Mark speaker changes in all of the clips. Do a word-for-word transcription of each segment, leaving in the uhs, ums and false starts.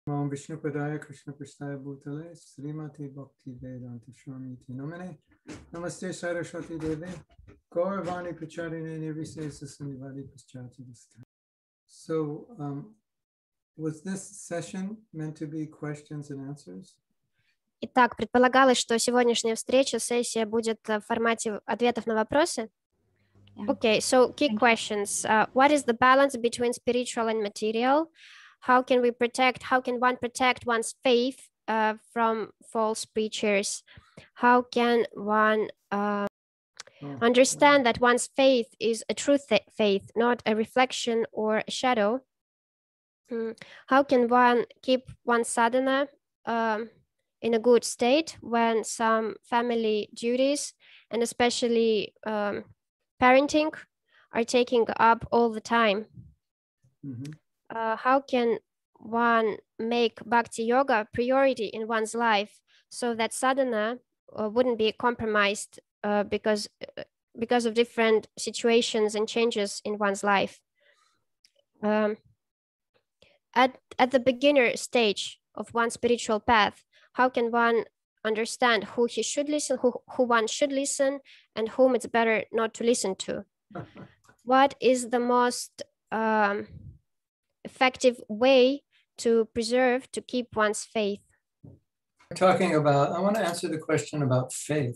Speaker 1: Om Vishnu Padaya Krishna Prasthaya Bhutale Srimati Bhakti Vedanta Swamiti Namane Namaste Saraswati Devi Gauravani Pacharine Nirvisesa Samivadi Paschati Vistha. So, um, was this session meant to be questions and answers?
Speaker 2: Итак, предполагалось, что сегодняшняя встреча, сессия будет в формате ответов на вопросы.
Speaker 3: Yeah.
Speaker 2: Okay, so key
Speaker 3: Thank you.
Speaker 2: questions. Uh, what is the balance between spiritual and material? How can we protect, how can one protect one's faith uh, from false preachers? How can one uh,
Speaker 1: Oh,
Speaker 2: understand that one's faith is a true th- faith, not a reflection or a shadow? Mm. How can one keep one's sadhana um, in a good state when some family duties and especially um, parenting are taking up all the time?
Speaker 1: mhm.
Speaker 2: Uh, how can one make bhakti yoga priority in one's life so that sadhana uh, wouldn't be compromised uh, because uh, because of different situations and changes in one's life? Um, at at the beginner stage of one's spiritual path, how can one understand who he should listen, who, who one should listen, and whom it's better not to listen to? What is the most um, effective way to preserve, to keep one's faith?
Speaker 1: We're talking about, I want to answer the question about faith.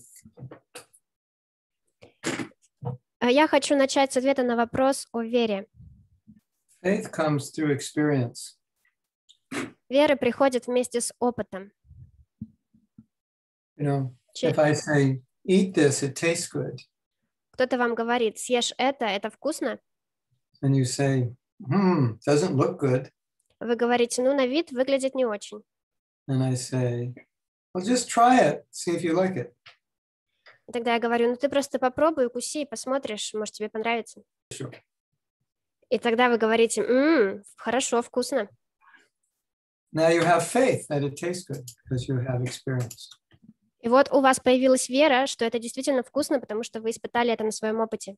Speaker 2: Uh, Я хочу начать с ответа на вопрос о вере.
Speaker 1: Faith comes through experience.
Speaker 2: Вера приходит вместе с опытом.
Speaker 1: You know,
Speaker 2: Че-
Speaker 1: if I say, eat this, it tastes good.
Speaker 2: Кто-то вам говорит, съешь это, это вкусно.
Speaker 1: And you say, hmm, doesn't look good.
Speaker 2: Вы говорите, ну, на вид выглядит не очень.
Speaker 1: And I say, well, just try it, see if you like it.
Speaker 2: И тогда я говорю, ну, ты просто попробуй, укуси и посмотришь, может, тебе понравится.
Speaker 1: Sure.
Speaker 2: И тогда вы говорите, «М, хорошо, вкусно».
Speaker 1: Now you have faith that it tastes good because you have experience.
Speaker 2: И вот у вас появилась вера, что это действительно вкусно, потому что вы испытали это на своем опыте.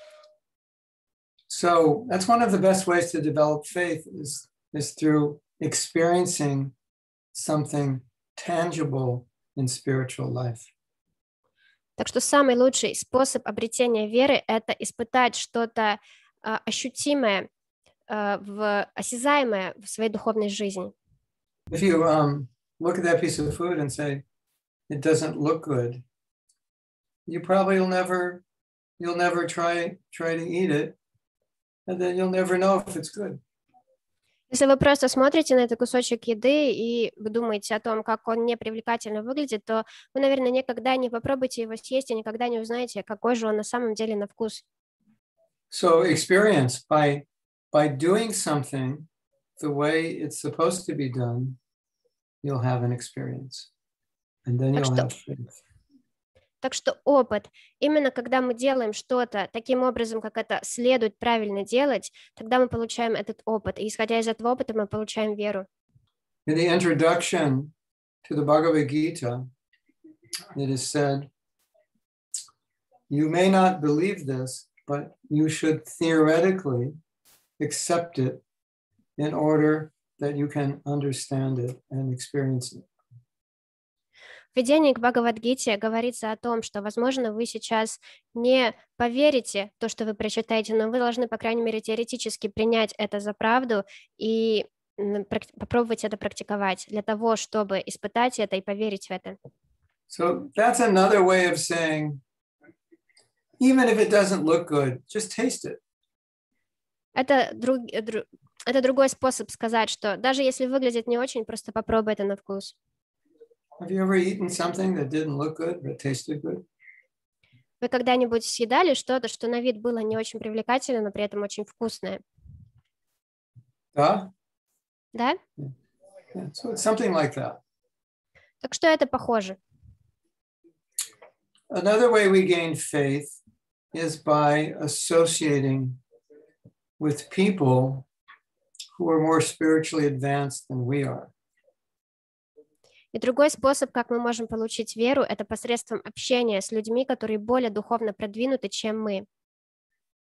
Speaker 1: So that's one of the best ways to develop faith is, is through experiencing something tangible in spiritual life.
Speaker 2: Так что самый лучший способ обретения веры – это испытать что-то а, ощутимое, а, в, осязаемое в своей духовной жизни.
Speaker 1: If you um, look at that piece of food and say, it doesn't look good, you probably will never, you'll never try, try to eat it, and then you'll never know if it's good.
Speaker 2: Если вы просто смотрите на этот кусочек еды и вы думаете о том, как он непривлекательно выглядит, то вы, наверное, никогда не попробуете его съесть и никогда не узнаете, какой же он на самом деле на вкус.
Speaker 1: So experience by, by doing something the way it's supposed to be done, you'll have an experience. And then
Speaker 2: Так
Speaker 1: you'll
Speaker 2: что-
Speaker 1: have faith.
Speaker 2: Так что опыт, именно когда мы делаем что-то таким образом, как это следует правильно делать, тогда мы получаем этот опыт. И исходя из этого опыта мы получаем веру.
Speaker 1: In the introduction to the Bhagavad Gita, it is said, you may not believe this, but you should theoretically accept it in order that you can understand it and experience it.
Speaker 2: В введении к Бхагавад-гите говорится о том, что, возможно, вы сейчас не поверите в то, что вы прочитаете, но вы должны, по крайней мере, теоретически принять это за правду и м, прак- попробовать это практиковать для того, чтобы испытать это и поверить в это.
Speaker 1: So that's another way of saying, even if it doesn't look good, just taste it.
Speaker 2: Это, друг, э, дру- это другой способ сказать, что даже если выглядит не очень, просто попробуй это на вкус.
Speaker 1: Have you ever eaten something that didn't look good but tasted good?
Speaker 2: Вы когда-нибудь съедали что-то, что на вид было не очень привлекательно, но при этом очень вкусное?
Speaker 1: Yeah?
Speaker 2: Да?
Speaker 1: Yeah, so it's something like that.
Speaker 2: Так что это похоже.
Speaker 1: Another way we gain faith is by associating with people who are more spiritually advanced than we are.
Speaker 2: И другой способ, как мы можем получить веру, это посредством общения с людьми, которые более духовно продвинуты, чем мы.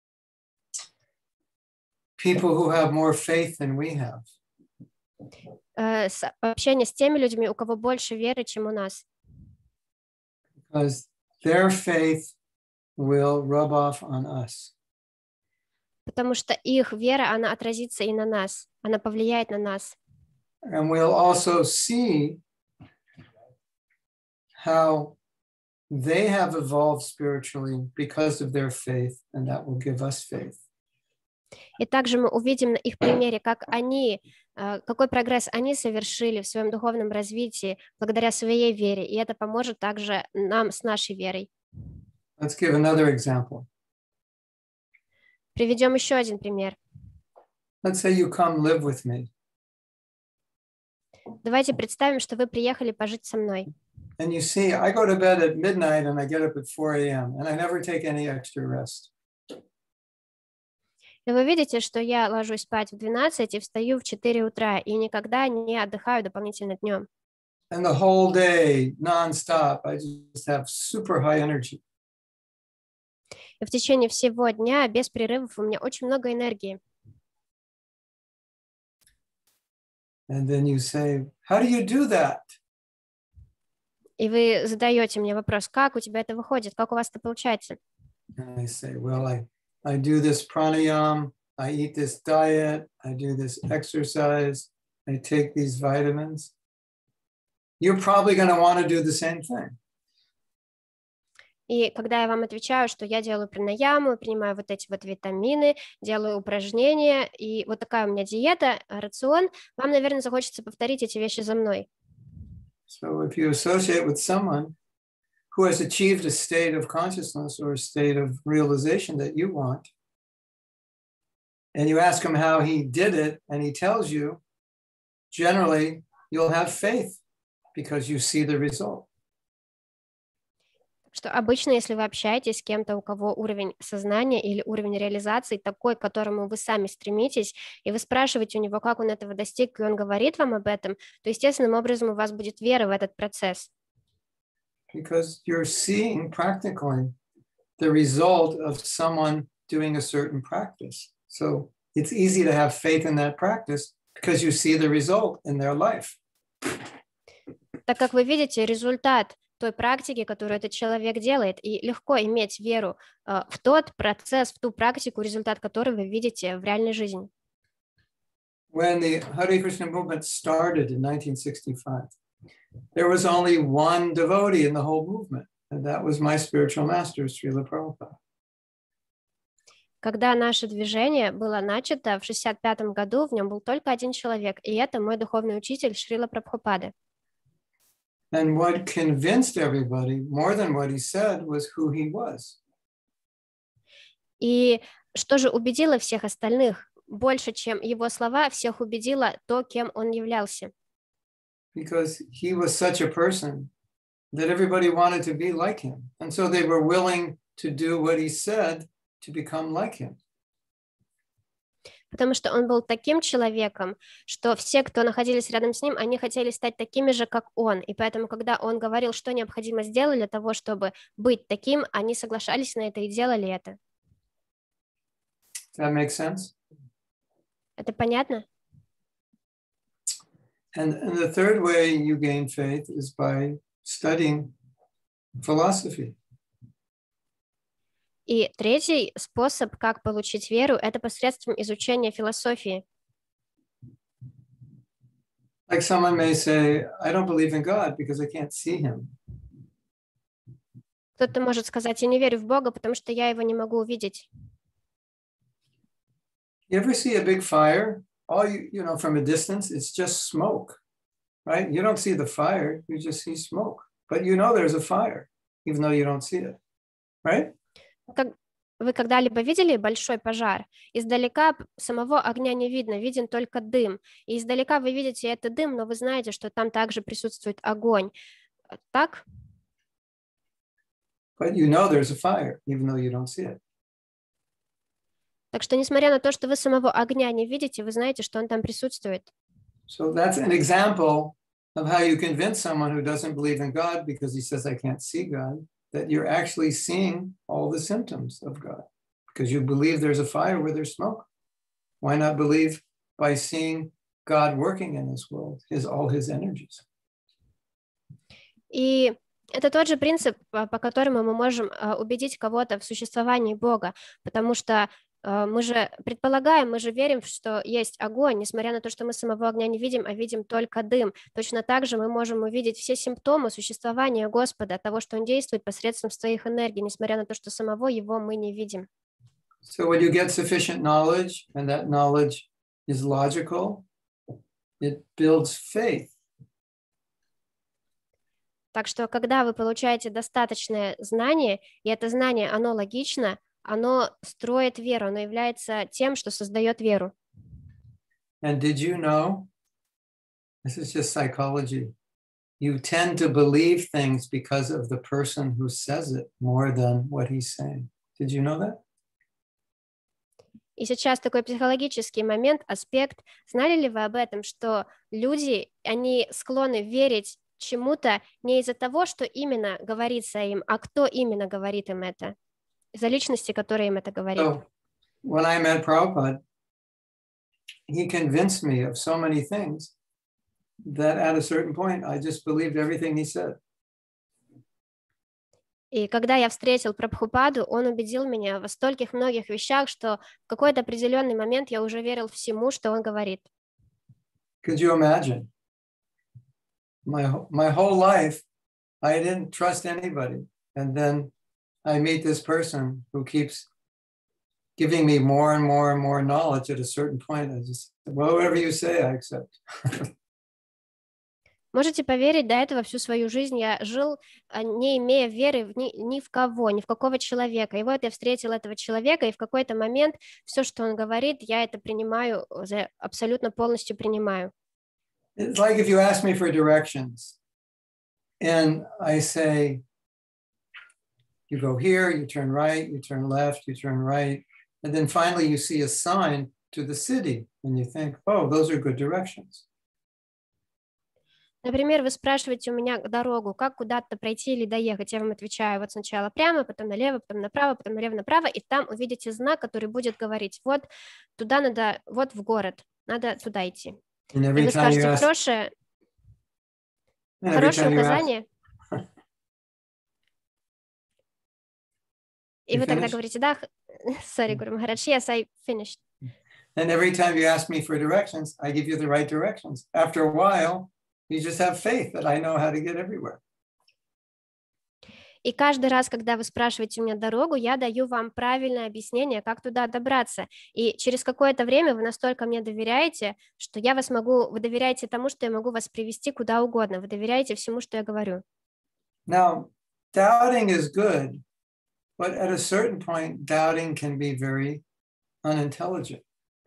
Speaker 1: People who have more faith than we have.
Speaker 2: э, с- общение с теми людьми, у кого больше веры, чем у нас.
Speaker 1: Because their faith will rub off on us.
Speaker 2: Потому что их вера, она отразится и на нас, она повлияет на нас.
Speaker 1: And we'll also see how they have evolved spiritually because of their faith, and that will give us faith.
Speaker 2: И также мы увидим на их примере, как они, э, какой прогресс они совершили в своем духовном развитии благодаря своей вере, и это поможет также нам с нашей верой.
Speaker 1: Let's give another example.
Speaker 2: Приведем еще один пример.
Speaker 1: Let's say you come live with me,
Speaker 2: Давайте представим, что вы приехали пожить со мной.
Speaker 1: and you see I go to bed at midnight and I get up at four a.m. and I never take any extra rest.
Speaker 2: И вы видите, что я ложусь спать в двенадцать и встаю в четыре утра, и никогда не отдыхаю дополнительно днем.
Speaker 1: And the whole day, nonstop, I just have super high energy.
Speaker 2: И в течение всего дня, без перерывов, у меня очень много энергии.
Speaker 1: And then you say, how do you do that?
Speaker 2: И вы задаете мне вопрос, как у тебя это выходит, как у вас это получается?
Speaker 1: And I say, well, I, I do this pranayam, I eat this diet, I do this exercise, I take these vitamins. You're probably going to want to do the same thing.
Speaker 2: И когда я вам отвечаю, что я делаю пранаяму, принимаю вот эти вот витамины, делаю упражнения, и вот такая у меня диета, рацион, вам, наверное, захочется повторить эти вещи за мной.
Speaker 1: So if you associate with someone who has achieved a state of consciousness or a state of realization that you want, and you ask him how he did it, and he tells you, generally, you'll have faith because you see the result.
Speaker 2: Что обычно, если вы общаетесь с кем-то, у кого уровень сознания или уровень реализации такой, к которому вы сами стремитесь, и вы спрашиваете у него, как он этого достиг, и он говорит вам об этом, то естественным образом у вас будет вера в этот процесс.
Speaker 1: Because you're seeing practically the result of someone doing a certain practice. So it's easy to have faith in that practice because you see the result in their life.
Speaker 2: Так как вы видите результат той практики, которую этот человек делает, и легко иметь веру э, в тот процесс, в ту практику, результат которой вы видите в реальной жизни.
Speaker 1: When the Hare Krishna movement started in nineteen sixty-five, there was only one devotee in the whole movement, and that was my spiritual master, Srila Prabhupada.
Speaker 2: Когда наше движение было начато в шестьдесят пятом году, в нем был только один человек, и это мой духовный учитель Шрила Прабхупада.
Speaker 1: And what convinced everybody, more than what he said, was who he was.
Speaker 2: И что же убедило всех остальных? Больше, чем его слова, всех убедило то, кем он являлся.
Speaker 1: Because he was such a person that everybody wanted to be like him. And so they were willing to do what he said to become like him.
Speaker 2: Потому что он был таким человеком, что все, кто находились рядом с ним, они хотели стать такими же, как он. И поэтому, когда он говорил, что необходимо сделать для того, чтобы быть таким, они соглашались на это и делали это.
Speaker 1: Does that make sense?
Speaker 2: Это понятно?
Speaker 1: And, and the third way you gain faith is by studying philosophy.
Speaker 2: И третий способ, как получить веру, это посредством изучения философии.
Speaker 1: Like someone may say, I don't believe in God because I can't see him.
Speaker 2: Кто-то может сказать, я не верю в Бога, потому что я его не могу увидеть.
Speaker 1: You ever see a big fire? All you, you know, from a distance, it's just smoke, right? You don't see the fire, you just see smoke. But you know there's a fire, even though you don't see it, right?
Speaker 2: Как вы когда-либо видели большой пожар? Издалека самого огня не видно, виден только дым. И издалека вы видите этот дым, но вы знаете, что там также присутствует огонь. Так?
Speaker 1: But you know there's a fire, even though you don't see it.
Speaker 2: Так что, несмотря на то, что вы самого огня не видите, вы знаете, что он там присутствует.
Speaker 1: So that's an example of how you convince someone who doesn't believe in God because he says, I can't see God, that you're actually seeing all the symptoms of God because you believe there's a fire where there's smoke. Why not believe by seeing God working in this world, his all his energies.
Speaker 2: И это тот же принцип, по которому мы можем убедить кого-то в существовании Бога, потому что мы же предполагаем, мы же верим, что есть огонь, несмотря на то, что мы самого огня не видим, а видим только дым. Точно так же мы можем увидеть все симптомы существования Господа, того, что Он действует посредством своих энергий, несмотря на то, что самого Его мы не видим.
Speaker 1: So when you get sufficient knowledge, and that knowledge is logical, it builds faith.
Speaker 2: Так что, когда вы получаете достаточное знание, и это знание, оно логично, оно строит веру, оно является тем, что создает веру.
Speaker 1: And did you know, this is just psychology, you tend to believe things because of the person who says it more than what he's saying. Did you know that?
Speaker 2: И сейчас такой психологический момент, аспект. Знали ли вы об этом, что люди, они склонны верить чему-то не из-за того, что именно говорится им, а кто именно говорит им это, из-за личности, которая им это говорит.
Speaker 1: So, when I met Prabhupada, he convinced me of so many things that at a certain point I just believed everything he said.
Speaker 2: И когда я встретил Прабхупаду, он убедил меня во стольких многих вещах, что в какой-то определенный момент я уже верил всему, что он говорит.
Speaker 1: Could you imagine? My, my whole life, I didn't trust anybody. And then I meet this person who keeps giving me more and more and more knowledge. At a certain point, I just, well, whatever you say, I accept.
Speaker 2: Можете поверить, до этого всю свою жизнь я жил, не имея веры в ни, ни в кого, ни в какого человека. И вот я встретил этого человека, и в какой-то момент все, что он говорит, я это принимаю, абсолютно полностью принимаю.
Speaker 1: It's like if you ask me for directions, and I say, you go here, you turn right, you turn left, you turn right, and then finally you see a sign to the city, and you think, oh, those are good directions.
Speaker 2: Например, вы спрашиваете у меня дорогу, как куда-то пройти или доехать. Я вам отвечаю, вот сначала прямо, потом налево, потом направо, потом налево-направо, и там увидите знак, который будет говорить, вот туда надо, вот в город, надо туда идти. И вы скажете, ask... хорошее, хорошее указание. Ask... И you вы finished? Тогда говорите, да, sorry, Guru Maharaj, yes, I finished.
Speaker 1: And every time you ask me for directions, I give you the right directions. After a while, you just have faith that I know how to get everywhere.
Speaker 2: И каждый раз, когда вы спрашиваете у меня дорогу, я даю вам правильное объяснение, как туда добраться. И через какое-то время вы настолько мне доверяете, что я вас могу, вы доверяете тому, что я могу вас привести куда угодно. Вы доверяете всему, что я говорю.
Speaker 1: Now, doubting is good, but at a certain point, doubting can be very unintelligent.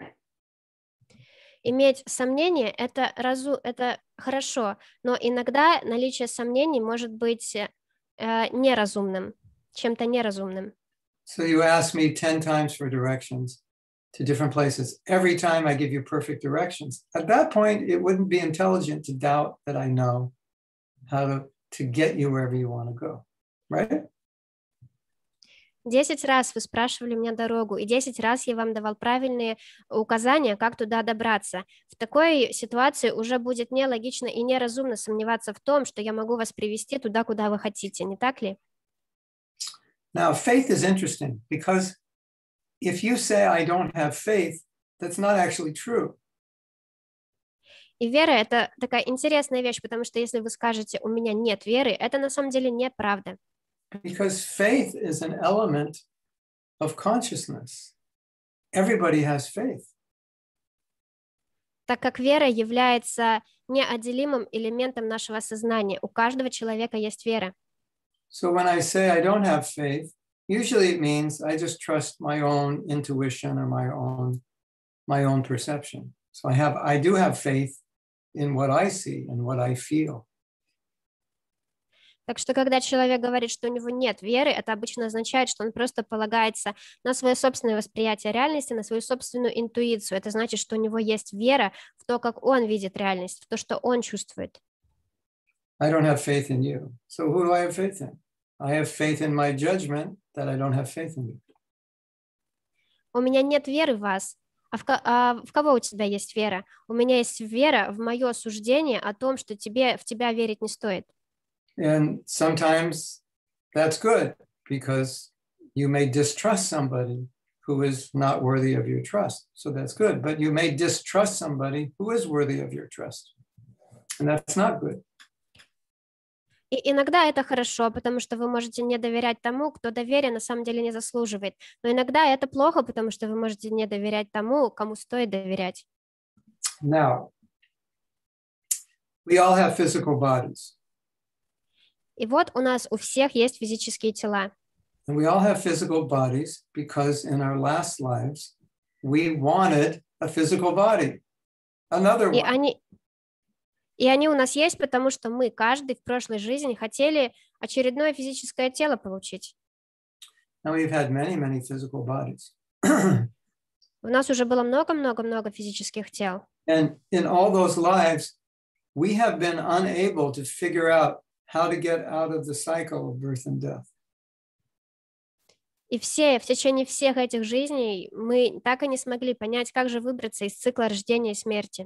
Speaker 2: Иметь сомнения это, разу, это хорошо, но иногда наличие сомнений может быть э, неразумным, чем-то неразумным.
Speaker 1: So you ask me ten times for directions to different places. Every time I give you perfect directions. At that point, it wouldn't be intelligent to doubt that I know how to, to get you wherever you want to go, right?
Speaker 2: Десять раз вы спрашивали меня дорогу, и десять раз я вам давал правильные указания, как туда добраться. В такой ситуации уже будет нелогично и неразумно сомневаться в том, что я могу вас привести туда, куда вы хотите, не так ли?
Speaker 1: Now, faith is interesting, because if you say I don't have faith, that's not actually true.
Speaker 2: И вера — это такая интересная вещь, потому что если вы скажете «у меня нет веры», это на самом деле неправда.
Speaker 1: Because faith is an element of consciousness. Everybody has faith.
Speaker 2: Так как вера является неотделимым элементом нашего сознания, у каждого человека есть вера.
Speaker 1: So when I say I don't have faith, usually it means I just trust my own intuition or my own my own perception. So I have I do have faith in what I see and what I feel.
Speaker 2: Так что, когда человек говорит, что у него нет веры, это обычно означает, что он просто полагается на свое собственное восприятие реальности, на свою собственную интуицию. Это значит, что у него есть вера в то, как он видит реальность, в то, что он чувствует.
Speaker 1: I don't have faith in you. So who do I have faith in? I have faith in my judgment that I don't have faith in you.
Speaker 2: У меня нет веры в вас. А в, ко- а в кого у тебя есть вера? У меня есть вера в мое суждение о том, что тебе, в тебя верить не стоит.
Speaker 1: And sometimes that's good because you may distrust somebody who is not worthy of your trust. So that's good. But you may distrust somebody who is worthy of your trust. And that's not good.
Speaker 2: И иногда это хорошо, потому что вы можете не доверять тому, кто доверия на самом деле не заслуживает. Но иногда это плохо, потому что вы можете не доверять тому, кому стоит доверять.
Speaker 1: Now, we all have physical bodies.
Speaker 2: И вот у нас у всех есть физические тела.
Speaker 1: And we all have physical bodies because in our last lives, we wanted a physical body, another
Speaker 2: И
Speaker 1: one.
Speaker 2: они, и они у нас есть, потому что мы, каждый в прошлой жизни, хотели очередное физическое тело получить.
Speaker 1: And we've had many, many physical bodies.
Speaker 2: У нас уже было много-много-много физических тел.
Speaker 1: And in all those lives, we have been unable to figure out how to get out of the cycle of birth and death.
Speaker 2: И все, в течение всех этих жизней мы так и не смогли понять, как же выбраться из цикла рождения и смерти.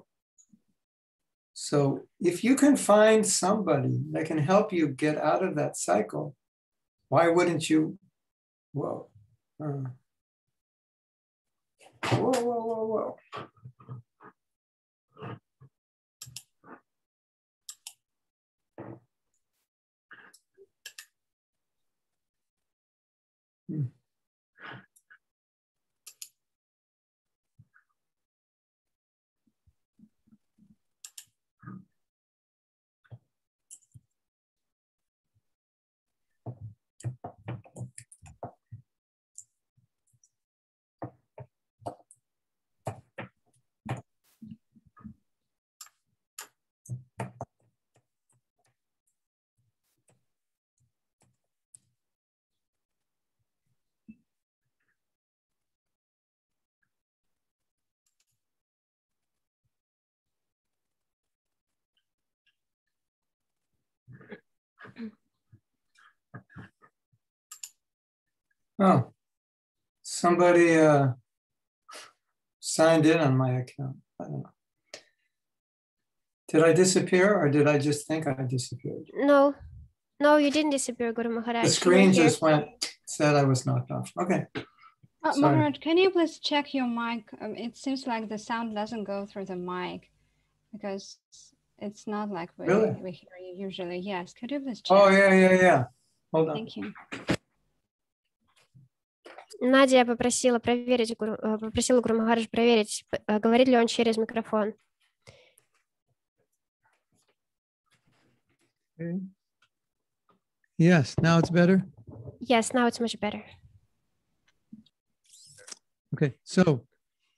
Speaker 1: So if you can find somebody that can help you get out of that cycle, why wouldn't you? Whoa. Uh, whoa, whoa, whoa, whoa. Hmm. Oh, somebody uh, signed in on my account. I don't know. Did I disappear or did I just think I disappeared?
Speaker 2: No, no, you didn't disappear, Guru Maharaj.
Speaker 1: The screen just went, said I was knocked off. Okay.
Speaker 3: Uh,
Speaker 1: Sorry.
Speaker 3: Maharaj, can you please check your mic? Um, it seems like the sound doesn't go through the mic because it's not like we,
Speaker 1: Really?
Speaker 3: we hear you usually. Yes, could you please check?
Speaker 1: Oh, yeah, yeah, yeah. Hold on.
Speaker 3: Thank you.
Speaker 2: Надя попросила проверить, Гуру- э, попросила Гуру Махарадж проверить, э, говорит ли он через микрофон.
Speaker 1: Okay. Yes, now it's better.
Speaker 2: Yes, now it's much better.
Speaker 1: Okay, so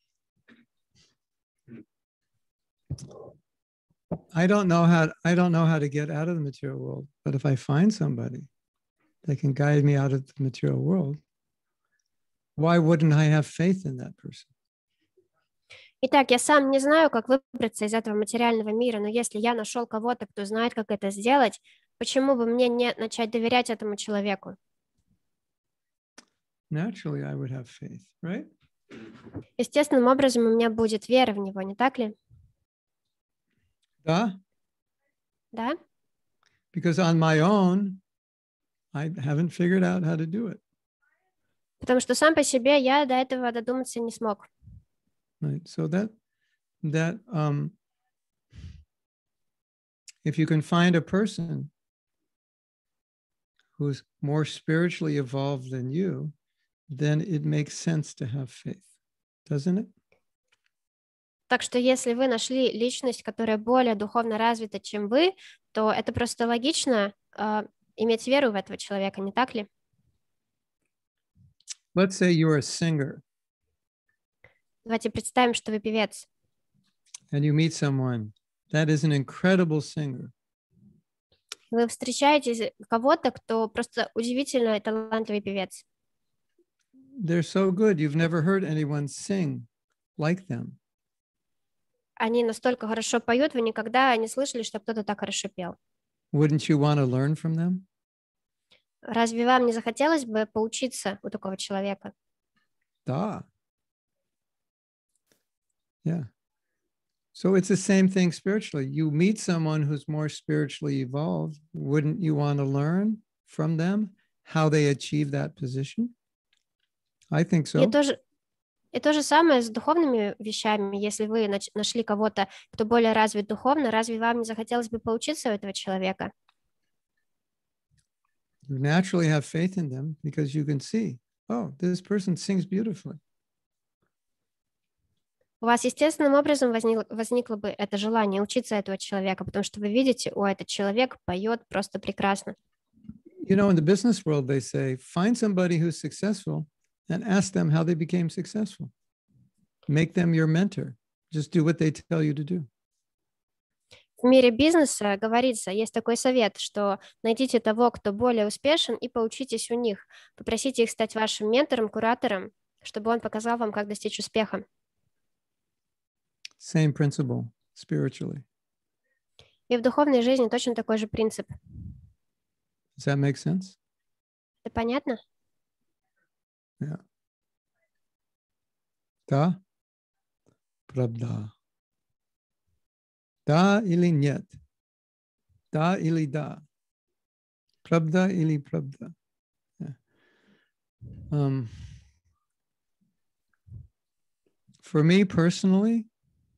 Speaker 1: I don't know how I don't know how to get out of the material world, but if I find somebody that can guide me out of the material world, why wouldn't I have faith in that person?
Speaker 2: Итак, я сам не знаю, как выбраться из этого материального мира, но если я нашел кого-то, кто знает, как это сделать, почему бы мне не начать доверять этому человеку?
Speaker 1: Naturally, I would have faith, right?
Speaker 2: Естественным образом у меня будет вера в него, не так ли?
Speaker 1: Да,
Speaker 2: Да?
Speaker 1: because on my own, I haven't figured out how to do it.
Speaker 2: Потому что сам по себе я до этого додуматься не смог.
Speaker 1: Right. So that that um, if you can find a person who's more spiritually evolved than you, then it makes sense to have faith, doesn't it?
Speaker 2: Так что если вы нашли личность, которая более духовно развита, чем вы, то это просто логично э, иметь веру в этого человека, не так ли?
Speaker 1: Let's say you're a singer
Speaker 2: Давайте представим, что вы певец,
Speaker 1: and you meet someone that is an incredible singer.
Speaker 2: вы встречаете кого-то, кто просто удивительно талантливый певец.
Speaker 1: They're so good. You've never heard anyone sing like them.
Speaker 2: Они настолько хорошо поют, вы никогда не слышали, что кто-то так хорошо пел.
Speaker 1: Wouldn't you want to learn from them?
Speaker 2: Разве вам не захотелось бы поучиться у такого человека?
Speaker 1: Da. Yeah. So it's the same thing spiritually. You meet someone who's more spiritually evolved. Wouldn't you want to learn from them how they achieve that position? I think so.
Speaker 2: И то же, и то же самое с духовными вещами. Если вы нач- нашли кого-то, кто более развит духовно, разве вам не захотелось бы поучиться у этого человека?
Speaker 1: You naturally have faith in them because you can see, oh, this person sings beautifully.
Speaker 2: У вас естественным образом возникло, возникло бы это желание учиться этого человека, потому что вы видите, о, этот человек поет просто прекрасно.
Speaker 1: You know, in the business world, they say, find somebody who's successful and ask them how they became successful. Make them your mentor. Just do what they tell you to do.
Speaker 2: В мире бизнеса говорится, есть такой совет, что найдите того, кто более успешен, и поучитесь у них. Попросите их стать вашим ментором, куратором, чтобы он показал вам, как достичь успеха.
Speaker 1: Same principle spiritually.
Speaker 2: И в духовной жизни точно такой же принцип.
Speaker 1: Does that make sense?
Speaker 2: Это понятно?
Speaker 1: Yeah. Да? Правда. Да или нет? Да или да? Правда или правда? Yeah. Um, for me personally,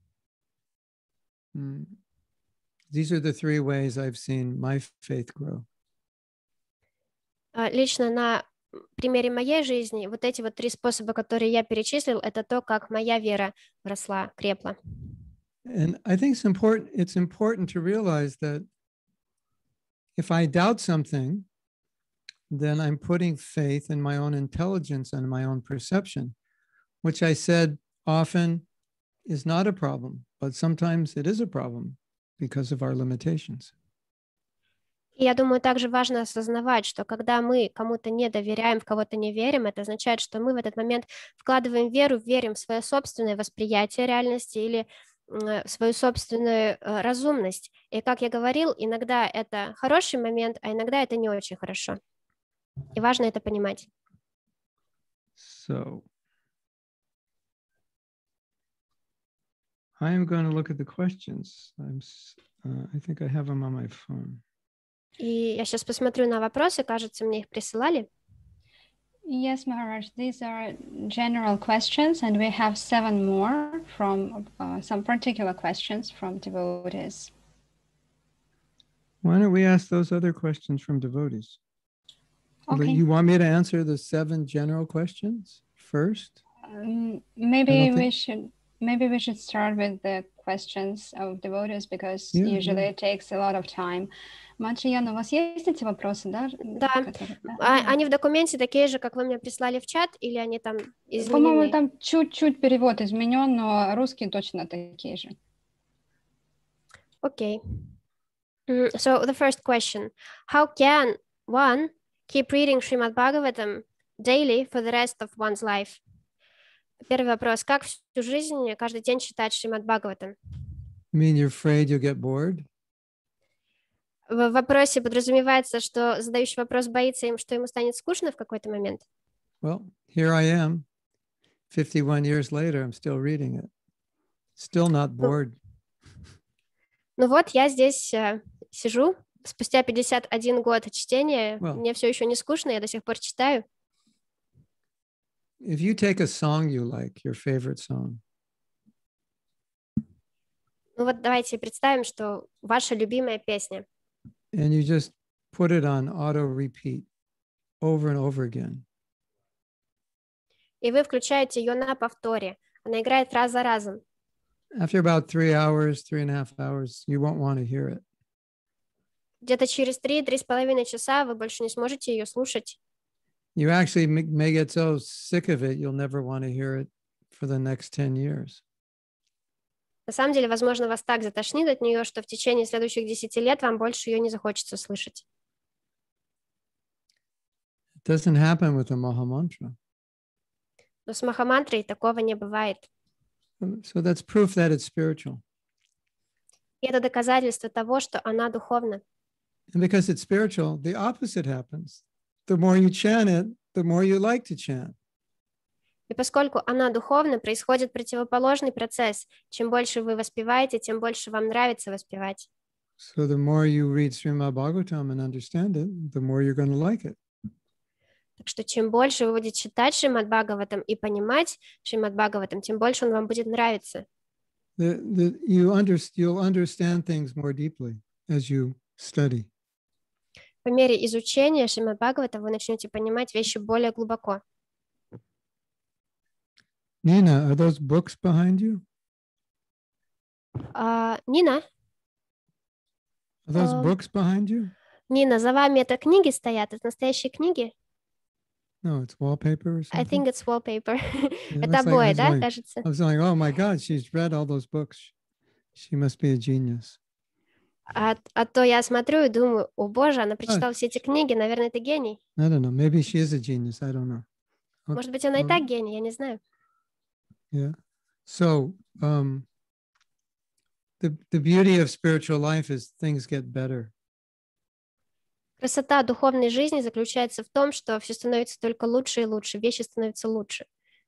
Speaker 1: mm, these are the three ways I've seen my faith grow.
Speaker 2: Лично на примере моей жизни вот эти вот три способа, которые я перечислил, это то, как моя вера росла, крепла.
Speaker 1: And I think it's important, it's important to realize that if I doubt something, then I'm putting faith in my own intelligence and my own perception, which I said often is not a problem, but sometimes it is a problem because of our limitations.
Speaker 2: И я думаю, также важно осознавать, что когда мы кому-то не доверяем, в кого-то не верим, это означает, что мы в этот момент вкладываем веру, верим в свое собственное восприятие реальности или в свою собственную разумность. И, как я говорил, иногда это хороший момент, а иногда это не очень хорошо. И важно это понимать.
Speaker 1: So, I am going to look at the questions. I'm, uh, I think I have them on my phone.
Speaker 2: И я сейчас посмотрю на вопросы, кажется, мне их присылали.
Speaker 3: Yes, Maharaj, these are general questions, and we have seven more from uh, some particular questions from devotees.
Speaker 1: Why don't we ask those other questions from devotees?
Speaker 3: Okay.
Speaker 1: You want me to answer the seven general questions first?
Speaker 3: Um, maybe we
Speaker 1: think...
Speaker 3: should maybe we should start with the questions of devotees because
Speaker 1: yeah,
Speaker 3: usually
Speaker 1: yeah.
Speaker 3: it takes a lot of time. Мачияна, у вас есть эти вопросы, да?
Speaker 2: Да.
Speaker 3: Которые...
Speaker 2: А, они в документе такие же, как вы мне прислали в чат, или они там изменены?
Speaker 3: По-моему, там чуть-чуть перевод изменен, но русские точно такие же.
Speaker 2: Okay. Mm, so the first question: how can one keep reading Srimad Bhagavatam daily for the rest of one's life? Первый вопрос: как всю жизнь каждый день читать Шримад Бхагаватам?
Speaker 1: You mean you're afraid you'll get bored?
Speaker 2: В вопросе подразумевается, что задающий вопрос боится им, что ему станет скучно в какой-то момент.
Speaker 1: Well, here I am. fifty-one years later, I'm still reading it. Still not bored.
Speaker 2: Ну, ну вот, я здесь uh, сижу. Спустя пятьдесят один год чтения, well, мне все еще не скучно, я до сих пор читаю.
Speaker 1: If you take a song you like, your favorite song.
Speaker 2: Ну вот давайте представим, что ваша любимая песня.
Speaker 1: And you just put it on auto repeat over and over again.
Speaker 2: И вы включаете ее на повторе. Она играет раз за разом.
Speaker 1: After about three hours, three and a half hours, you won't want to hear it.
Speaker 2: Где-то через три-три с половиной часа вы больше не сможете ее слушать.
Speaker 1: You actually may get so sick of it, you'll never want to hear it for the next ten years.
Speaker 2: На самом деле, возможно, вас так затошнит от нее, что в течение следующих десяти лет вам больше ее не захочется слышать.
Speaker 1: It doesn't happen with a Mahamantra.
Speaker 2: Но с Махамантрой такого не бывает.
Speaker 1: So that's proof that it's spiritual.
Speaker 2: И это доказательство того, что она духовна.
Speaker 1: And because it's spiritual, the opposite happens. The more you chant it, the more you like to chant.
Speaker 2: И поскольку она духовна, происходит противоположный процесс. Чем больше вы воспеваете, тем больше вам нравится воспевать.
Speaker 1: So the more you read Srimad Bhagavatam and understand it, the more you're going to like it.
Speaker 2: Так что чем больше вы будете читать Шримад Бхагаватам и понимать Шримад Бхагаватам, тем больше он вам будет нравиться.
Speaker 1: The, the, you under, you'll understand things more deeply as you study.
Speaker 2: По мере изучения Шримад Бхагаватам вы начнете понимать вещи более глубоко.
Speaker 1: Nina, are those books behind you?
Speaker 2: А, Нина,
Speaker 1: Are those
Speaker 2: Um,
Speaker 1: books behind you?
Speaker 2: Нина, за вами это книги стоят? Это настоящие книги?
Speaker 1: No, it's wallpaper or
Speaker 2: I
Speaker 1: something.
Speaker 2: think it's wallpaper.
Speaker 1: Yeah,
Speaker 2: Это
Speaker 1: looks like- I
Speaker 2: обои,
Speaker 1: was
Speaker 2: да,
Speaker 1: like-
Speaker 2: кажется?
Speaker 1: I was like, oh my God, she's read all those books. She must be a genius.
Speaker 2: А, а то я смотрю и думаю, о боже, она прочитала все эти книги, наверное, это гений.
Speaker 1: I don't know. Maybe she is a genius. I don't know. Okay.
Speaker 2: Может быть, она и
Speaker 1: well-
Speaker 2: так гений, я не знаю.
Speaker 1: Yeah. So um, the the beauty of spiritual life is things get better.
Speaker 2: Красота духовной жизни заключается в том, что все становится только лучше и лучше, вещи становятся лучше.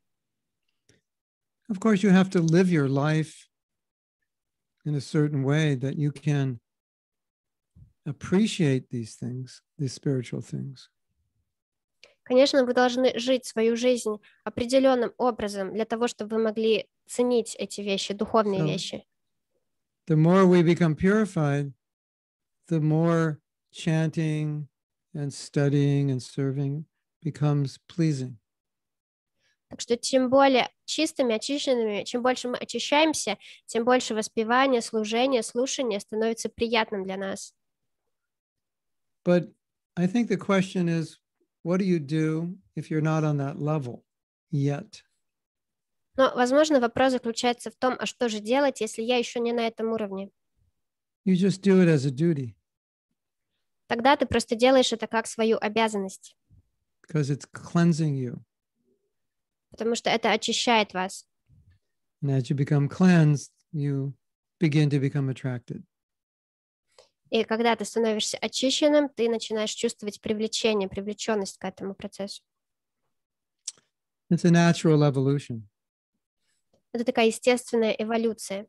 Speaker 1: Of course, you have to live your life in a certain way that you can appreciate these things, these spiritual things.
Speaker 2: Конечно, вы должны жить свою жизнь определенным образом для того, чтобы вы могли ценить эти вещи, духовные
Speaker 1: So-
Speaker 2: вещи.
Speaker 1: The more we become purified, the more chanting and studying and serving becomes pleasing.
Speaker 2: Так что чем более чистыми, очищенными, чем больше мы очищаемся, тем больше воспевания, служения, слушания становится приятным для нас.
Speaker 1: But I think the question is, what do you do if you're not on that level yet?
Speaker 2: Но, возможно, вопрос заключается в том, а что же делать, если я еще не на этом уровне?
Speaker 1: You just do it as a duty
Speaker 2: Тогда ты просто делаешь это как свою обязанность,
Speaker 1: because it's cleansing you.
Speaker 2: потому что это очищает вас.
Speaker 1: And as you become cleansed, you begin to become attracted.
Speaker 2: И когда ты становишься очищенным, ты начинаешь чувствовать привлечение, привлеченность к этому процессу.
Speaker 1: It's a natural evolution.
Speaker 2: Это такая естественная эволюция.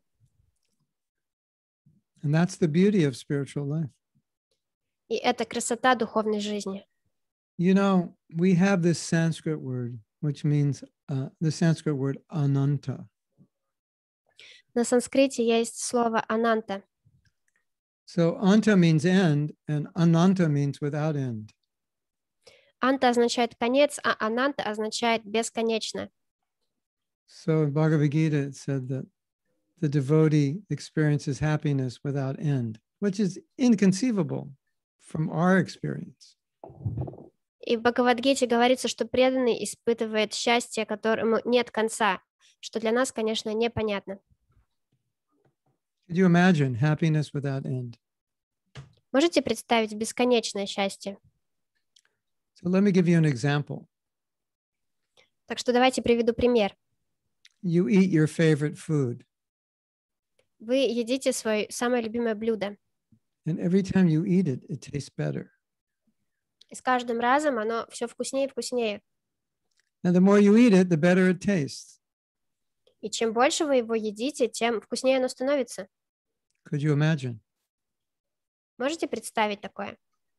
Speaker 1: And that's the beauty of spiritual life.
Speaker 2: И это красота духовной жизни.
Speaker 1: You know, we have this Sanskrit word, which means uh, the Sanskrit word ananta.
Speaker 2: На санскрите есть слово «ананта».
Speaker 1: So anta means end, and ananta means without end.
Speaker 2: Анта означает конец, а ананта означает бесконечно.
Speaker 1: So in Bhagavad Gita, it said that the devotee experiences happiness without end, which is inconceivable from our experience.
Speaker 2: И в Бхагавад-гите говорится, что преданный испытывает счастье, которому нет конца, что для нас, конечно, непонятно.
Speaker 1: Could you imagine happiness without end?
Speaker 2: Можете представить бесконечное счастье?
Speaker 1: So let me give you an example.
Speaker 2: Так что давайте приведу пример.
Speaker 1: You eat your favorite food,
Speaker 2: Вы едите свое самое любимое блюдо,
Speaker 1: and every time you eat it, it tastes better.
Speaker 2: и с каждым разом оно все вкуснее и вкуснее.
Speaker 1: And the more you eat it, the better it tastes.
Speaker 2: И чем больше вы его едите, тем вкуснее оно становится.
Speaker 1: Could you imagine?
Speaker 2: Можете представить такое?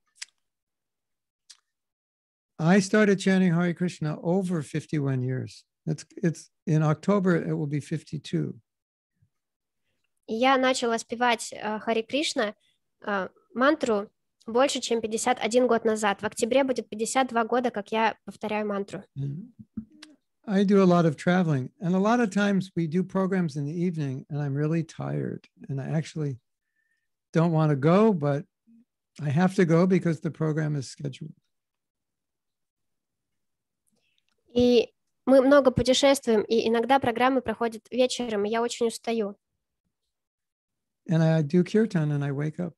Speaker 1: I started chanting Hare Krishna over fifty-one years. It's, it's in October, it will be fifty-two.
Speaker 2: И я начала спевать э, Хари Кришна, э, мантру больше, чем пятьдесят один год назад. В октябре будет пятьдесят два года, как я повторяю мантру.
Speaker 1: And I do a lot of traveling, and a lot of times we do programs in the evening, and I'm really tired, and I actually don't want to go, but I have to go because the program is scheduled.
Speaker 2: И мы много путешествуем, и иногда программы проходят вечером, и я очень устаю.
Speaker 1: And I do kirtan, and I wake up.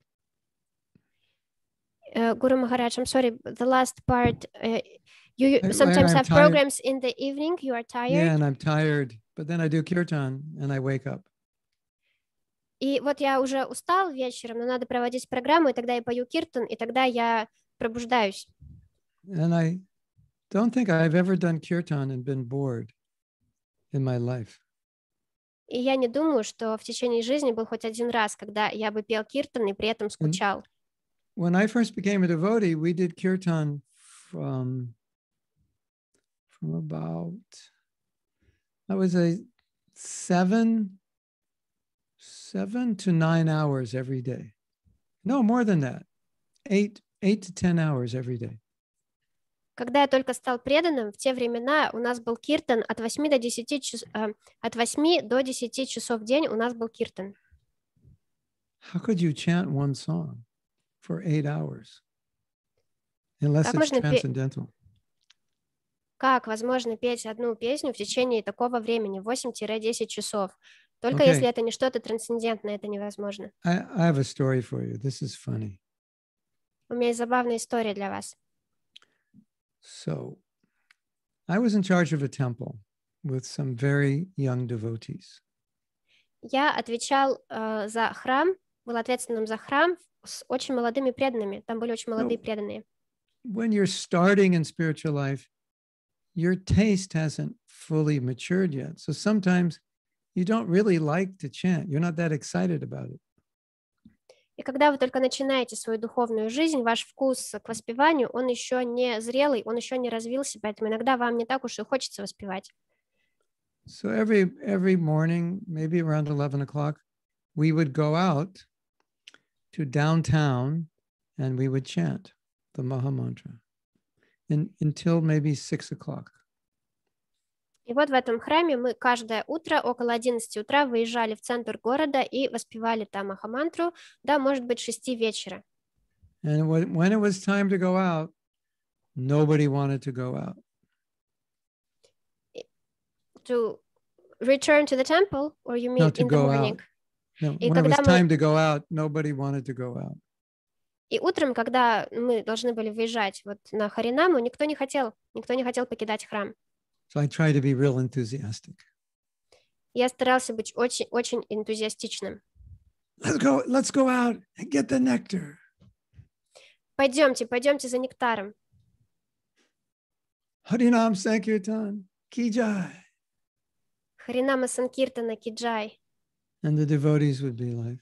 Speaker 2: Uh, Guru Maharaj, I'm sorry, the last part, uh, you
Speaker 1: I-
Speaker 2: sometimes
Speaker 1: I'm
Speaker 2: have
Speaker 1: tired.
Speaker 2: programs in the evening, you are tired.
Speaker 1: Yeah, and I'm tired, but then I do kirtan, and I wake up.
Speaker 2: И вот я уже устал вечером, но надо проводить программу, и тогда я пою киртан, и тогда я пробуждаюсь.
Speaker 1: And I don't think I've ever done kirtan and been bored. in my life.
Speaker 2: И я не думаю, что в течение жизни был хоть один раз, когда я бы пел киртан и при этом скучал.
Speaker 1: When I first became a devotee, we did kirtan from, from about, I would say seven, seven to nine hours every day. No, more than that. Eight, eight to ten hours every day.
Speaker 2: Когда я только стал преданным, в те времена у нас был киртан от восьми до десяти час, э, от восьми до десяти часов в день у нас был киртан.
Speaker 1: How could you chant one song for eight hours? Unless
Speaker 2: Как
Speaker 1: it's
Speaker 2: можно пе-
Speaker 1: transcendental.
Speaker 2: Как возможно петь одну песню в течение такого времени, восемь-десять часов? Только
Speaker 1: Okay.
Speaker 2: если это не что-то трансцендентное, это невозможно.
Speaker 1: I, I have a story for you. This is funny.
Speaker 2: У меня есть забавная история для вас.
Speaker 1: So, I was in charge of a temple with some very young devotees.
Speaker 2: Я отвечал э, за храм, был ответственным за храм с очень молодыми преданными. Там были очень молодые
Speaker 1: Ну,
Speaker 2: преданные.
Speaker 1: When you're starting in spiritual life, your taste hasn't fully matured yet. So sometimes you don't really like to chant. You're not that excited about it.
Speaker 2: И когда вы только начинаете свою духовную жизнь, ваш вкус к воспеванию, он еще не зрелый, он еще не развился, поэтому иногда вам не так уж и хочется воспевать.
Speaker 1: So every every morning, maybe around eleven o'clock, we would go out to downtown and we would chant the Maha Mantra in, until maybe six o'clock.
Speaker 2: И вот в этом храме мы каждое утро около одиннадцати утра выезжали в центр города и воспевали там Махамантру, да, может быть, шести вечера.
Speaker 1: And when, when it was time to go out, nobody wanted to go out.
Speaker 2: To return to the temple, or you mean
Speaker 1: No, to
Speaker 2: in the
Speaker 1: go
Speaker 2: morning?
Speaker 1: out. No,
Speaker 2: И
Speaker 1: when it was
Speaker 2: когда мы-
Speaker 1: time to go out, nobody wanted to go out.
Speaker 2: И утром, когда мы должны были выезжать вот на Харинаму, никто не хотел, никто не хотел покидать храм.
Speaker 1: So I tried to be real enthusiastic.
Speaker 2: Я старался быть очень, очень энтузиастичным.
Speaker 1: Let's go, let's go out and get the nectar.
Speaker 2: Пойдемте, пойдемте за нектаром.
Speaker 1: Harinam Sankirtan, Ki Jai.
Speaker 2: Харинама Санкиртана Киджай.
Speaker 1: And the devotees would be like,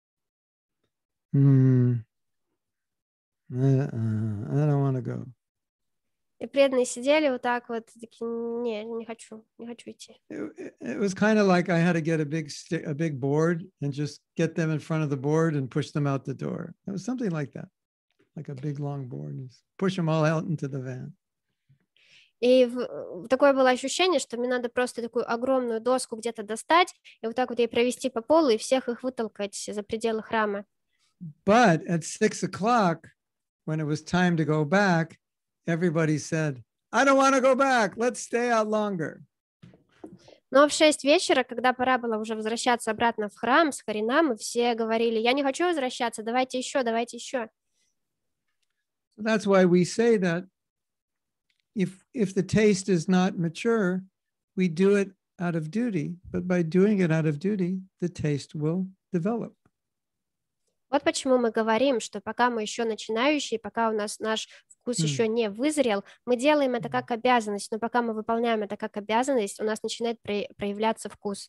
Speaker 1: hmm, uh, uh, I don't want to go.
Speaker 2: И преданные сидели вот так вот, такие, не, не хочу, не хочу идти.
Speaker 1: It, it- it was kind of like I had to get a big stick, a big board and just get them in front of the board and push them out the door. It was something like that, like a big long board, and just push them all out into the van.
Speaker 2: И в- в такое было ощущение, что мне надо просто такую огромную доску где-то достать, и вот так вот ей провести по полу, и всех их вытолкать за пределы храма.
Speaker 1: But at six o'clock, when it was time to go back, everybody said, I don't want to go back. Let's stay out longer.
Speaker 2: Но в шесть вечера, когда пора было уже возвращаться обратно в храм с Харинамы, все говорили, я не хочу возвращаться, давайте еще, давайте еще.
Speaker 1: So that's why we say that if, if the taste is not mature, we do it out of duty. But by doing it out of duty, the taste will develop.
Speaker 2: Вот почему мы говорим, что пока мы еще начинающие, пока у нас наш вкус
Speaker 1: М.
Speaker 2: еще не вызрел, мы делаем это как обязанность, но пока мы выполняем это как обязанность, у нас начинает про- проявляться вкус.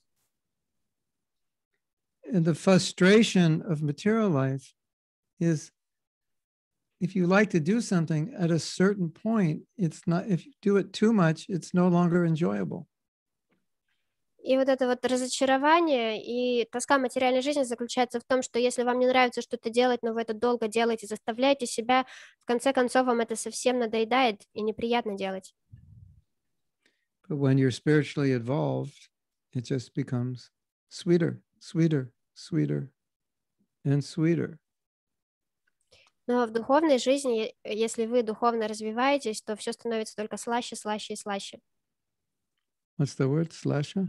Speaker 1: And the frustration of material life is if you like to do something at a certain point, it's not, if you do it too much, it's no longer enjoyable.
Speaker 2: И вот это вот разочарование и тоска материальной жизни заключается в том, что если вам не нравится что-то делать, но вы это долго делаете, заставляете себя, в конце концов вам это совсем надоедает и неприятно делать.
Speaker 1: But when you're spiritually evolved, it just becomes sweeter, sweeter, sweeter, and sweeter.
Speaker 2: Но в духовной жизни, е- если вы духовно развиваетесь, то все становится только слаще, слаще и слаще.
Speaker 1: What's the word? Slasha?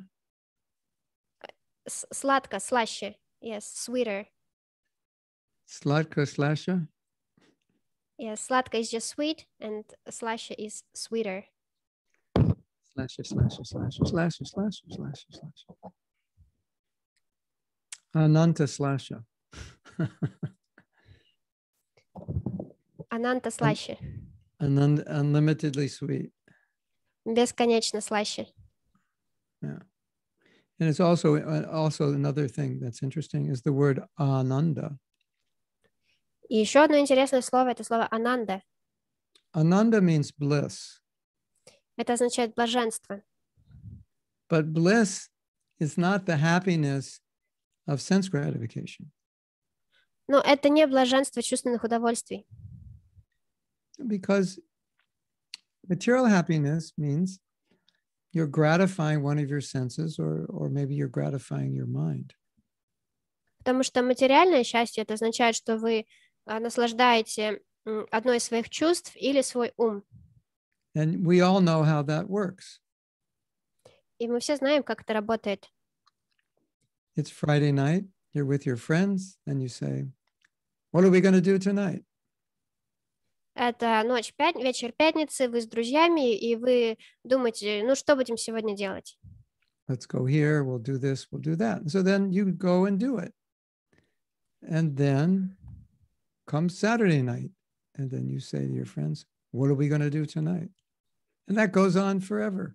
Speaker 2: С- Сладко, слаще. Yes, sweeter.
Speaker 1: Sladka slasha?
Speaker 2: Yes, сладко is just sweet, and слаще is sweeter.
Speaker 1: Slasha, slasha, slasha, slasha, slasha, slasha, slasha. Ananta slasha.
Speaker 2: Ананта слаще.
Speaker 1: Unlim- unlimitedly sweet.
Speaker 2: Бесконечно слаще.
Speaker 1: Yeah. And it's also, also another thing that's interesting is the word ananda.
Speaker 2: И еще одно интересное слово – это слово ананда.
Speaker 1: Ananda means bliss.
Speaker 2: Это означает блаженство.
Speaker 1: But bliss is not the happiness of sense gratification.
Speaker 2: Но это не блаженство чувственных удовольствий.
Speaker 1: Because material happiness means you're gratifying one of your senses, or, or maybe you're gratifying your mind.
Speaker 2: Потому что материальное счастье – это означает, что вы а, наслаждаете м, одной из своих чувств или свой ум.
Speaker 1: And we all know how that works.
Speaker 2: И мы все знаем, как это работает.
Speaker 1: It's Friday night, you're with your friends, and you say, what are we going to do tonight?
Speaker 2: Это ночь, пят... вечер пятницы, вы с друзьями, и вы думаете, ну что будем сегодня делать?
Speaker 1: Let's go here, we'll do this, we'll do that. And so then you go and do it. And then comes Saturday night, and then you say to your friends, what are we going to do tonight? And that goes on forever.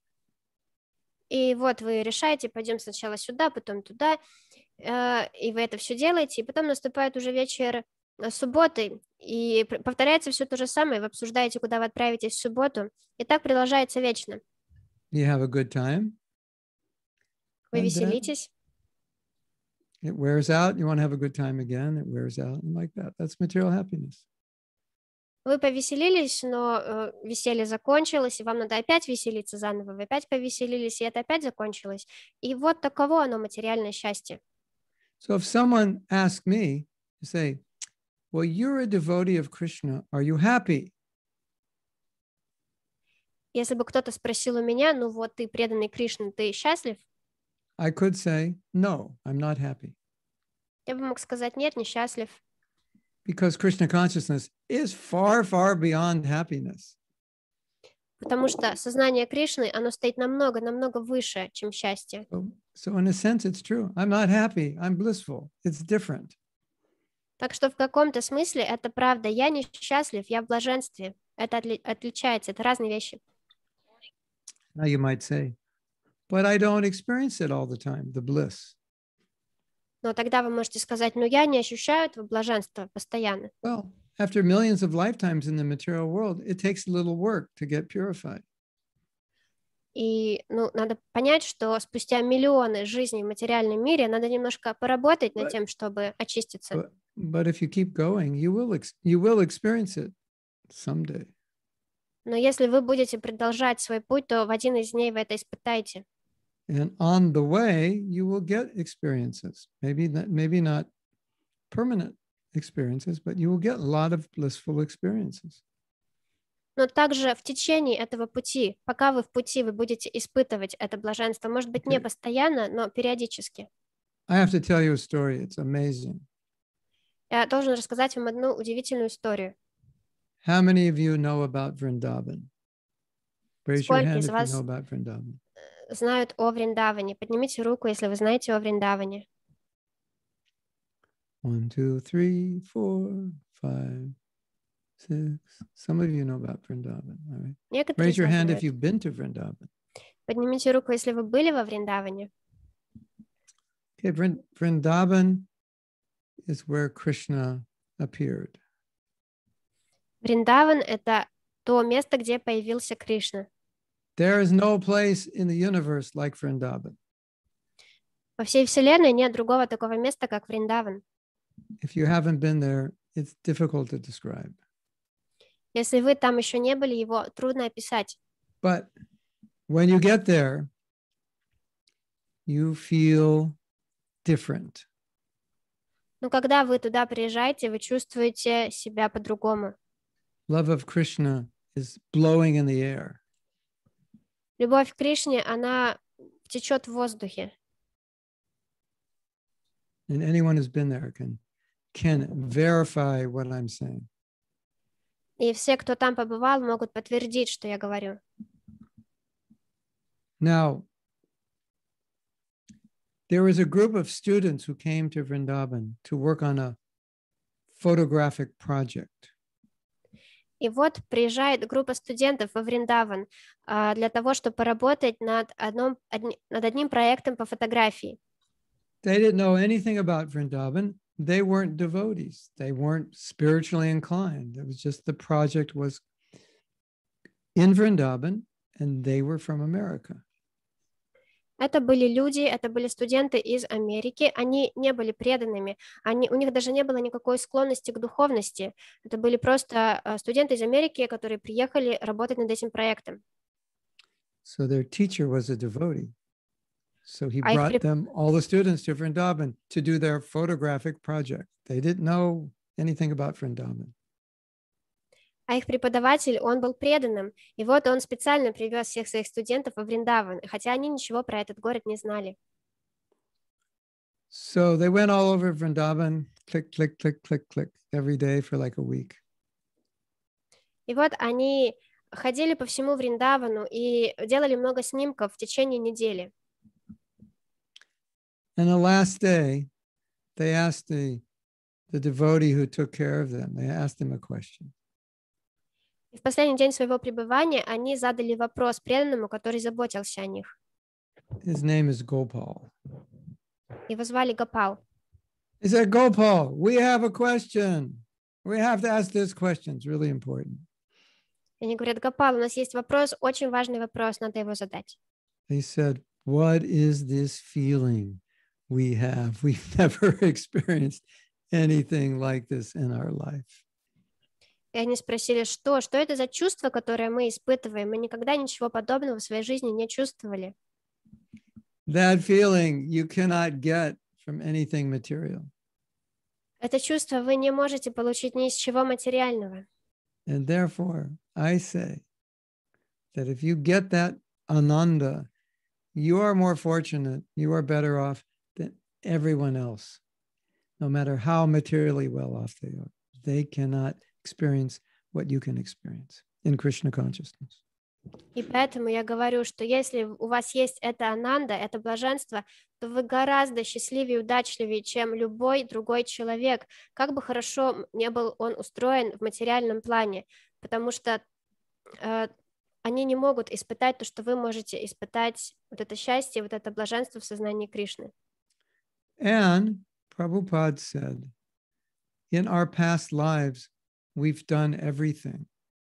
Speaker 2: И вот вы решаете, пойдем сначала сюда, потом туда, э, и вы это все делаете, и потом наступает уже вечер э, субботы, и пр- повторяется все то же самое, вы обсуждаете, куда вы отправитесь в субботу, и так продолжается вечно.
Speaker 1: You have a good time.
Speaker 2: Вы
Speaker 1: And then
Speaker 2: веселитесь,
Speaker 1: it wears out. You want to have a good time again. It wears out. And like that. That's material happiness.
Speaker 2: вы повеселились, но э, веселье закончилось, и вам надо опять веселиться заново, вы опять повеселились, и это опять закончилось. И вот таково оно, материальное счастье.
Speaker 1: So if someone asked me to say, well, you're a devotee of Krishna. Are you happy?
Speaker 2: Если бы кто-то спросил у меня, ну вот ты преданный Кришне, ты счастлив?
Speaker 1: I could say, no, I'm not happy.
Speaker 2: Я бы мог сказать, нет, не счастлив.
Speaker 1: Because Krishna consciousness is far, far beyond happiness.
Speaker 2: Потому что сознание Кришны, оно стоит намного, намного выше, чем счастье.
Speaker 1: So, so in a sense, it's true. I'm not happy. I'm blissful. It's different.
Speaker 2: Так что в каком-то смысле это правда. Я не счастлив, я в блаженстве. Это отли- отличается, это разные вещи.
Speaker 1: Now you might say, but I don't experience it all the time, the bliss.
Speaker 2: Но тогда вы можете сказать, ну я не ощущаю этого блаженства постоянно.
Speaker 1: Well, after millions of lifetimes in the material world, it takes a little work to get purified.
Speaker 2: И ну, надо понять, что спустя миллионы жизней в материальном мире надо немножко поработать над тем, чтобы очиститься.
Speaker 1: But, but if you keep going, you will ex- you will experience it someday.
Speaker 2: Но если вы будете продолжать свой путь, то в один из дней вы это испытаете.
Speaker 1: And on the way, you will get experiences. Maybe not, maybe not permanent experiences, but you will get a lot of blissful experiences.
Speaker 2: Но также в течение этого пути, пока вы в пути, вы будете испытывать это блаженство. Может быть, не
Speaker 1: Okay.
Speaker 2: постоянно, но периодически.
Speaker 1: I have to tell you a story. It's amazing.
Speaker 2: Я должен рассказать вам одну удивительную историю.
Speaker 1: How many of you know about Vrindavan? Raise your
Speaker 2: Сколько
Speaker 1: hand
Speaker 2: из
Speaker 1: if you
Speaker 2: вас
Speaker 1: know about Vrindavan.
Speaker 2: знают о Вриндаване? Поднимите руку, если вы знаете о Вриндаване.
Speaker 1: One, two, three, four, five, six. Some of you know about Vrindavan. All right.
Speaker 2: Некоторые
Speaker 1: Raise
Speaker 2: из
Speaker 1: your
Speaker 2: вас
Speaker 1: hand if
Speaker 2: знают.
Speaker 1: you've been to Vrindavan.
Speaker 2: Поднимите руку, если вы были во Вриндаване.
Speaker 1: Okay, Vrind- Vrindavan is where Krishna appeared.
Speaker 2: Вриндаван — это то место, где появился Кришна.
Speaker 1: There is no place in the universe like Vrindavan.
Speaker 2: Во всей Вселенной нет другого такого места, как Вриндаван.
Speaker 1: If you haven't been there, it's difficult to describe.
Speaker 2: Если вы там еще не были, его трудно описать.
Speaker 1: But when you get there, you feel different.
Speaker 2: Но когда вы туда приезжаете, вы чувствуете себя по-другому.
Speaker 1: Love of Krishna is blowing in the air.
Speaker 2: Любовь к Кришне, она течет в воздухе.
Speaker 1: And anyone who's been there can, can verify what I'm saying.
Speaker 2: И все, кто там побывал, могут подтвердить, что я говорю.
Speaker 1: Now, there was a group of students who came to Vrindavan to work on a photographic project.
Speaker 2: И вот приезжает группа студентов во Вриндаван а, для того, чтобы поработать над, одном, одни, над одним проектом по фотографии.
Speaker 4: They didn't know anything about Vrindavan. They weren't devotees. They weren't spiritually inclined. It was just the project was in Vrindavan, and they were from America.
Speaker 2: Это были люди, это были студенты из Америки, они не были преданными, они, у них даже не было никакой склонности к духовности. Это были просто uh, студенты из Америки, которые приехали работать над этим проектом.
Speaker 4: So their teacher was a devotee. So he
Speaker 2: А их
Speaker 4: brought
Speaker 2: преп-
Speaker 4: them, all the students, to Vrindavan to do their photographic project. They didn't know anything about Vrindavan.
Speaker 2: А их преподаватель, он был преданным, и вот он специально привез всех своих студентов во Вриндаван, хотя они ничего про этот город не знали.
Speaker 4: So they went all over Vrindavan, click, click, click, click, click, every day for like a week.
Speaker 2: И вот они ходили по всему Вриндавану и делали много снимков в течение недели.
Speaker 4: And the last day, they asked the, the devotee who took care of them, they asked him a question.
Speaker 2: И в последний день своего пребывания они задали вопрос преданному, который заботился о них.
Speaker 4: His name is Gopal.
Speaker 2: Его звали Гопал.
Speaker 4: He said, Gopal, we have a question. We have to ask this question. It's really important.
Speaker 2: И они говорят: Гопал, у нас есть вопрос, очень важный вопрос, надо его задать.
Speaker 4: They said, what is this feeling we have? We've never experienced anything like this in our life.
Speaker 2: И они спросили, что, что это за чувство, которое мы испытываем? Мы никогда ничего подобного в своей жизни не чувствовали.
Speaker 4: That feeling you cannot get from anything material.
Speaker 2: Это чувство вы не можете получить ни из чего материального.
Speaker 4: And therefore, I say that if you get that ananda, you are more fortunate, you are better off than everyone else, no matter how materially well off they are. They cannot experience what you can experience in Krishna consciousness.
Speaker 2: И поэтому я говорю, что если у вас есть это ананда, это блаженство, то вы гораздо счастливее и удачливее, чем любой другой человек, как бы хорошо не был он устроен в материальном плане, потому что э, они не могут испытать то, что вы можете испытать, вот это счастье, вот это блаженство в сознании Кришны.
Speaker 4: And Prabhupada said, in our past lives, we've done everything.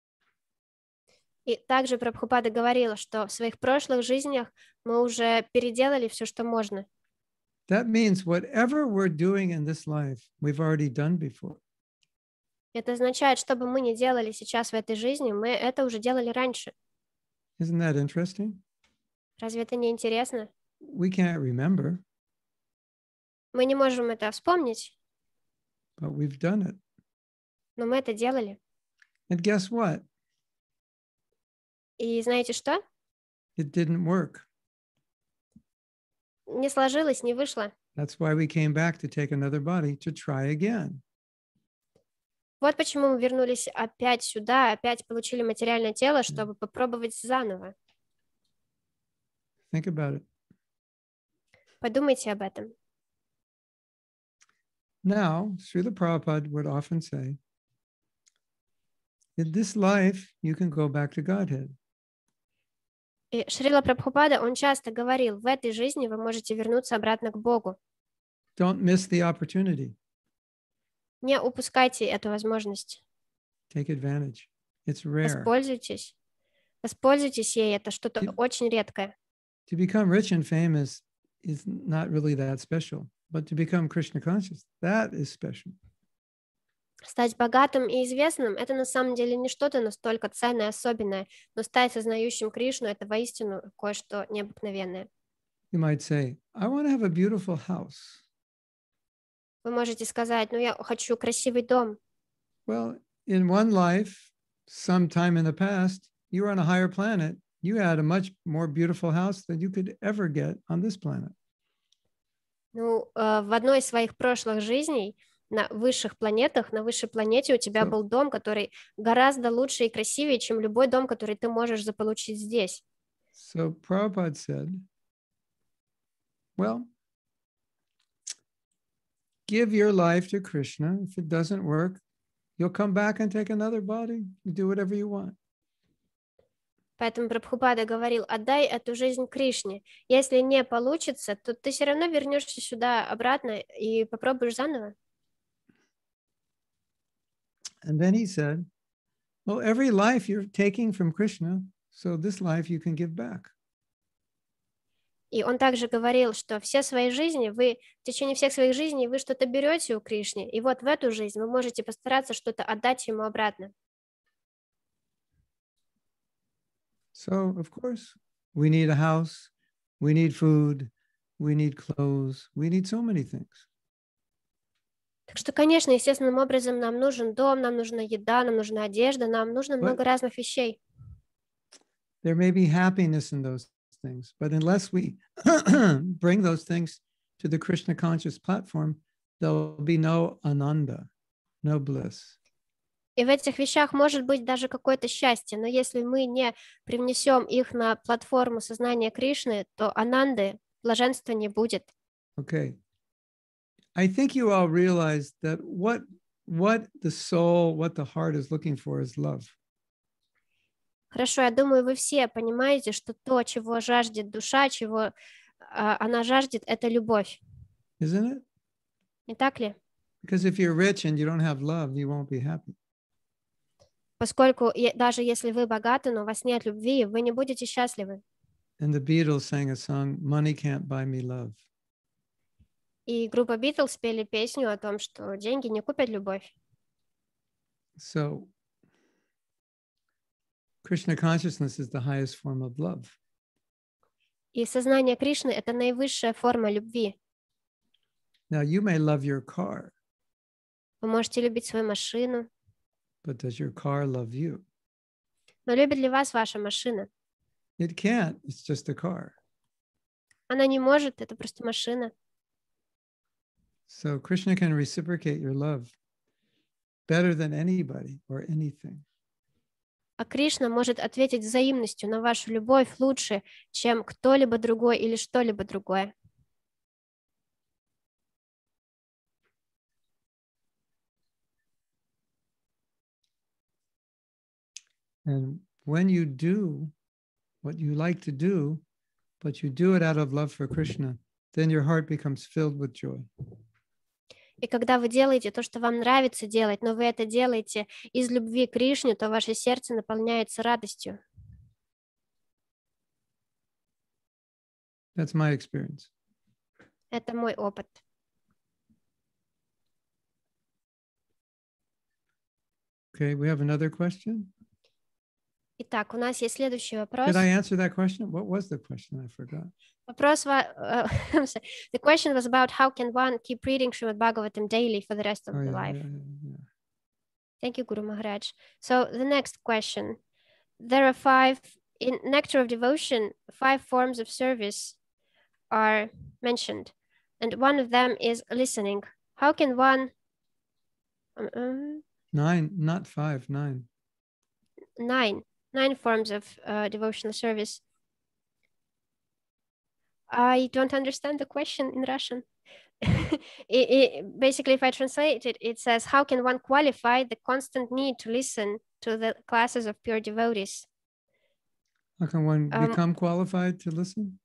Speaker 2: И также Прабхупада говорила, что в своих прошлых жизнях мы уже переделали все, что можно.
Speaker 4: That means whatever we're doing in this life, we've already done before.
Speaker 2: Это означает, что бы мы ни делали сейчас в этой жизни, мы это уже делали раньше.
Speaker 4: Isn't that interesting?
Speaker 2: Разве это не интересно?
Speaker 4: We can't remember,
Speaker 2: Мы не можем это вспомнить,
Speaker 4: but we've done it.
Speaker 2: но мы это делали.
Speaker 4: And guess what?
Speaker 2: И знаете что?
Speaker 4: It didn't work.
Speaker 2: Не сложилось, не вышло.
Speaker 4: That's why we came back to take another body to try again.
Speaker 2: Вот почему мы вернулись опять сюда, опять получили материальное тело, чтобы попробовать заново.
Speaker 4: Think about it.
Speaker 2: Подумайте об этом.
Speaker 4: Now, Srila Prabhupada would often say, in this life, you can go back to Godhead.
Speaker 2: И Шрила Прабхупада, он часто говорил, в этой жизни вы можете вернуться обратно к Богу.
Speaker 4: Don't miss the opportunity.
Speaker 2: Не упускайте эту возможность.
Speaker 4: Take advantage. It's rare.
Speaker 2: Воспользуйтесь. Воспользуйтесь ей, это что-то
Speaker 4: Yep.
Speaker 2: очень редкое.
Speaker 4: To become rich and famous is not really that special, but to become Krishna conscious, that is special.
Speaker 2: Стать богатым и известным – это на самом деле не что-то настолько ценное, особенное, но стать сознающим Кришну – это воистину кое-что необыкновенное.
Speaker 4: You might say, I want to have a beautiful house.
Speaker 2: Вы можете сказать, ну я хочу красивый дом.
Speaker 4: Well, in one life, sometime in the past, you were on a higher planet. You had a much more beautiful house than you could ever get on this planet.
Speaker 2: Ну, э, в одной из своих прошлых жизней на высших планетах, на высшей планете у тебя
Speaker 4: So-
Speaker 2: был дом, который гораздо лучше и красивее, чем любой дом, который ты можешь заполучить здесь.
Speaker 4: So Prabhupada said, well, give your life to Krishna. If it doesn't work, you'll come back and take another body. You do whatever you want.
Speaker 2: Поэтому Прабхупада говорил, отдай эту жизнь Кришне. Если не получится, то ты все равно вернешься сюда обратно и попробуешь заново.
Speaker 4: And then he said, well, every life you're taking from Krishna, so this life you can give back.
Speaker 2: И он также говорил, что все свои жизни, вы в течение всех своих жизней вы что-то берете у Кришны, и вот в эту жизнь вы можете постараться что-то отдать ему обратно.
Speaker 4: So, of course, we need a house, we need food, we need clothes, we need so many things.
Speaker 2: Так что, конечно, естественным образом нам нужен дом, нам нужна еда, нам нужна одежда, нам нужно
Speaker 4: But
Speaker 2: много разных вещей.
Speaker 4: there may be happiness in those things, but unless we bring those things to the Krishna conscious platform, there'll be no ananda, no bliss.
Speaker 2: И в этих вещах может быть даже какое-то счастье, но если мы не привнесем их на платформу сознания Кришны, то ананды, блаженства не будет.
Speaker 4: Okay. I think you all realize that what, what the soul, what the heart is looking for is love.
Speaker 2: Хорошо, я думаю, вы все понимаете, что то, чего жаждет душа, чего а, она жаждет, это любовь.
Speaker 4: Isn't it?
Speaker 2: Не так ли?
Speaker 4: Because if you're rich and you don't have love, you won't be happy.
Speaker 2: Поскольку е- даже если вы богаты, но у вас нет любви, вы не будете счастливы.
Speaker 4: And the Beatles sang a song, Money Can't Buy Me Love.
Speaker 2: И группа Битлз спели песню о том, что деньги не купят любовь.
Speaker 4: So Krishna consciousness is the highest form of love.
Speaker 2: И сознание Кришны — это наивысшая форма любви.
Speaker 4: Now you may love your car,
Speaker 2: Вы можете любить свою машину,
Speaker 4: but does your car love you?
Speaker 2: но любит ли вас ваша машина?
Speaker 4: It can't, it's just a car.
Speaker 2: Она не может, это просто машина.
Speaker 4: So Krishna can reciprocate your love better than anybody or anything.
Speaker 2: А Кришна может ответить взаимностью на вашу любовь лучше, чем кто-либо другой или что-либо другое.
Speaker 4: And when you do what you like to do, but you do it out of love for Krishna, then your heart becomes filled with joy.
Speaker 2: И когда вы делаете то, что вам нравится делать, но вы это делаете из любви к Кришне, то ваше сердце наполняется радостью.
Speaker 4: That's my experience.
Speaker 2: Это мой опыт.
Speaker 4: Okay, we have another question.
Speaker 2: Итак, у нас есть следующий вопрос.
Speaker 4: Did I answer that question? What was the question? I forgot.
Speaker 2: Вопрос, ва- uh, I'm sorry. The question was about how can one keep reading Srimad Bhagavatam daily for the rest of
Speaker 4: Oh,
Speaker 2: the
Speaker 4: yeah,
Speaker 2: life.
Speaker 4: yeah, yeah, yeah.
Speaker 2: Thank you, Guru Maharaj. So the next question. There are five, in Nectar of Devotion, five forms of service are mentioned. And one of them is listening. How can one, um, um,
Speaker 4: Nine, not five, nine.
Speaker 2: nine, nine forms of uh, devotional service. I don't understand the question in Russian. it, it, basically, if I translate it, it says, how can one qualify the constant need to listen to the classes of pure devotees?
Speaker 4: How can one
Speaker 2: Um,
Speaker 4: become qualified to listen?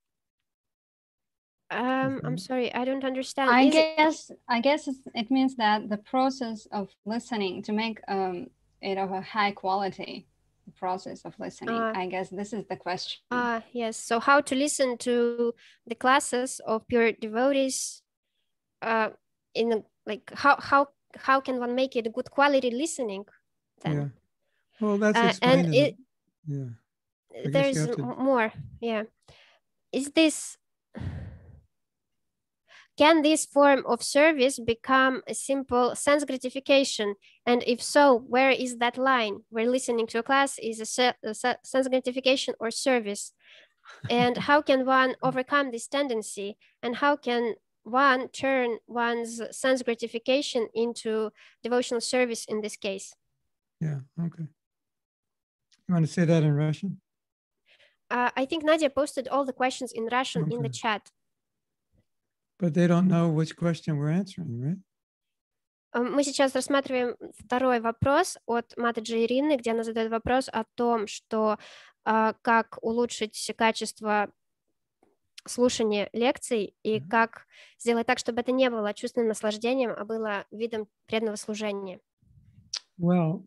Speaker 2: Um, I'm
Speaker 4: Mhm.
Speaker 2: sorry, I don't understand.
Speaker 3: I
Speaker 2: Is it-
Speaker 3: guess I guess it's- it means that the process of listening to make um, it of a high quality, the process of listening.
Speaker 2: Uh,
Speaker 3: I guess this is the question.
Speaker 2: Ah, yes. So how to listen to the classes of pure devotees? Uh, in a, like how how how can one make it a good quality listening? Then
Speaker 4: Yeah. Well, that's
Speaker 2: Uh,
Speaker 4: explained.
Speaker 2: and
Speaker 4: in
Speaker 2: it,
Speaker 4: the- yeah. guess you
Speaker 2: there's
Speaker 4: have to-
Speaker 2: m- more. Yeah. Is this? Can this form of service become a simple sense gratification? And if so, where is that line where listening to a class is a, se- a se- sense gratification or service? And how can one overcome this tendency? And how can one turn one's sense gratification into devotional service in this case?
Speaker 4: Yeah. Okay. You want to say that in Russian?
Speaker 2: Uh, I think Nadia posted all the questions in Russian in the
Speaker 4: Okay.
Speaker 2: chat.
Speaker 4: But they don't know which question we're answering, right?
Speaker 2: Мы сейчас рассматриваем второй вопрос от Матаджи Ирины, где она задает вопрос о том, что uh, как улучшить качество слушания лекций и mm-hmm. как сделать так, чтобы это не было чувственным наслаждением, а было видом преданного служения.
Speaker 4: Well,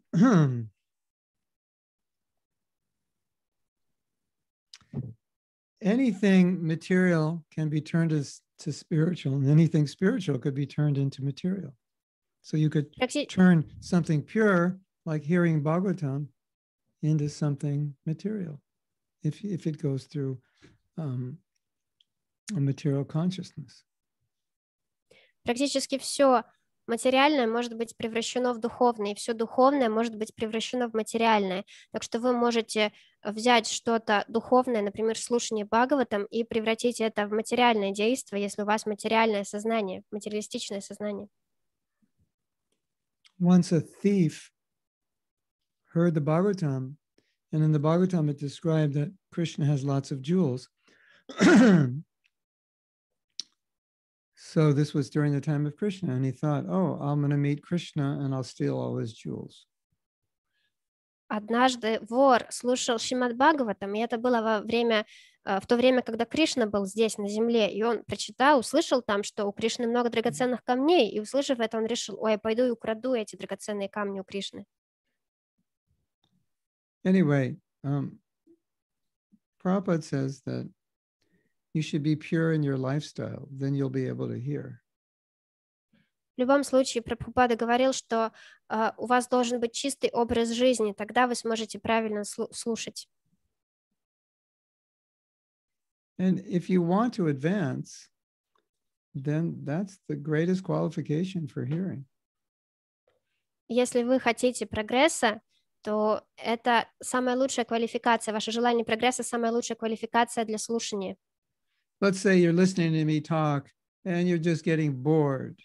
Speaker 4: anything material can be turned as, to spiritual, and anything spiritual could be turned into material. So you could turn something pure, like hearing Bhagavatam, into something material, if, if it goes through um, a material consciousness.
Speaker 2: Практически все материальное может быть превращено в духовное, и все духовное может быть превращено в материальное. Так что вы можете взять что-то духовное, например, слушание Бхагаватам, и превратить это в материальное действие, если у вас материальное сознание, материалистичное сознание.
Speaker 4: Once a thief heard the Bhagavatam, and in the Bhagavatam it described that Krishna has lots of jewels. So this was during the time of Krishna, and he thought, oh, I'm going to meet Krishna and I'll steal all his jewels.
Speaker 2: Однажды вор слушал Шримад Бхагаватам, и это было во время, в то время, когда Кришна был здесь, на земле, и он прочитал, услышал там, что у Кришны много драгоценных камней, и услышав это, он решил, ой, я пойду и украду эти драгоценные камни у Кришны.
Speaker 4: Anyway, um, Prabhupada says that you should be pure in your lifestyle, then you'll be able to hear.
Speaker 2: В любом случае, Прабхупада говорил, что uh, у вас должен быть чистый образ жизни, тогда вы сможете правильно слушать.
Speaker 4: And if you want to advance, then that's the greatest qualification for hearing.
Speaker 2: Если вы хотите прогресса, то это самая лучшая квалификация, ваше желание прогресса, самая лучшая квалификация для слушания.
Speaker 4: Let's say you're listening to me talk and you're just getting bored.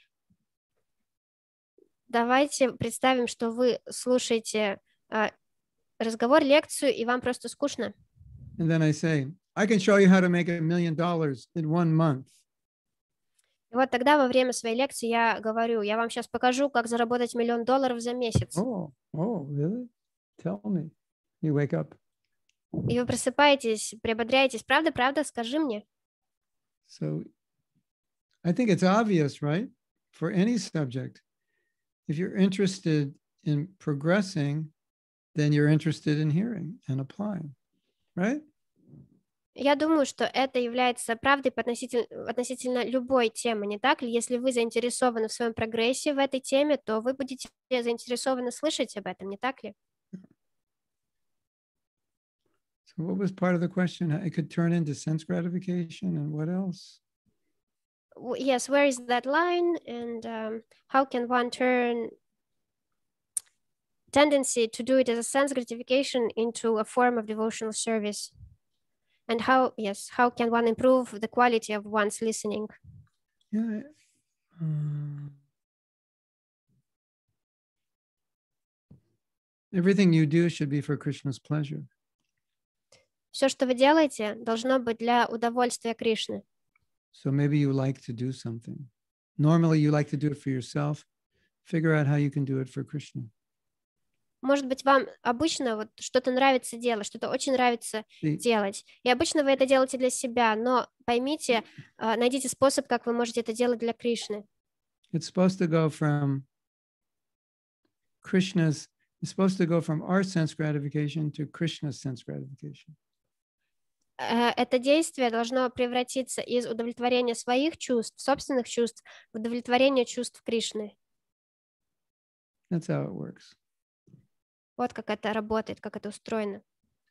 Speaker 2: Давайте представим, что вы слушаете uh, разговор, лекцию, и вам просто скучно.
Speaker 4: And then I say, I can show you how to make a million dollars in one month.
Speaker 2: И вот тогда во время своей лекции я говорю, я вам сейчас покажу, как заработать миллион долларов за месяц.
Speaker 4: Oh, oh, really? Tell me. You wake up.
Speaker 2: И вы просыпаетесь, приободряетесь. Правда, правда, скажи мне.
Speaker 4: So I think it's obvious, right? For any subject, if you're interested in progressing, then you're interested in hearing and applying, right?
Speaker 2: Я думаю, что это является правдой относительно, относительно любой темы, не так ли? Если вы заинтересованы в своем прогрессе в этой теме, то вы будете заинтересованы слышать об этом, не так ли?
Speaker 4: So what was part of the question? It could turn into sense gratification, and what else?
Speaker 2: Yes, where is that line, and um, how can one turn tendency to do it as a sense gratification into a form of devotional service? And how, yes, how can one improve the quality of one's listening?
Speaker 4: Yeah. Um, everything you do should be for Krishna's pleasure.
Speaker 2: Все, что вы делаете, должно быть для удовольствия Кришны.
Speaker 4: So maybe you like to do something. Normally you like to do it for yourself. Figure out how you can do it for Krishna.
Speaker 2: Может быть, вам обычно вот что-то нравится делать, что-то очень нравится
Speaker 4: See,
Speaker 2: делать. И обычно вы это делаете для себя, но поймите, uh, найдите способ, как вы можете это делать для Кришны.
Speaker 4: It's supposed to go from Krishna's, it's supposed to go from our sense gratification to Krishna's sense gratification.
Speaker 2: Uh, это действие должно превратиться из удовлетворения своих чувств, собственных чувств, в удовлетворение чувств Кришны.
Speaker 4: That's how it works.
Speaker 2: Вот как это работает, как это устроено.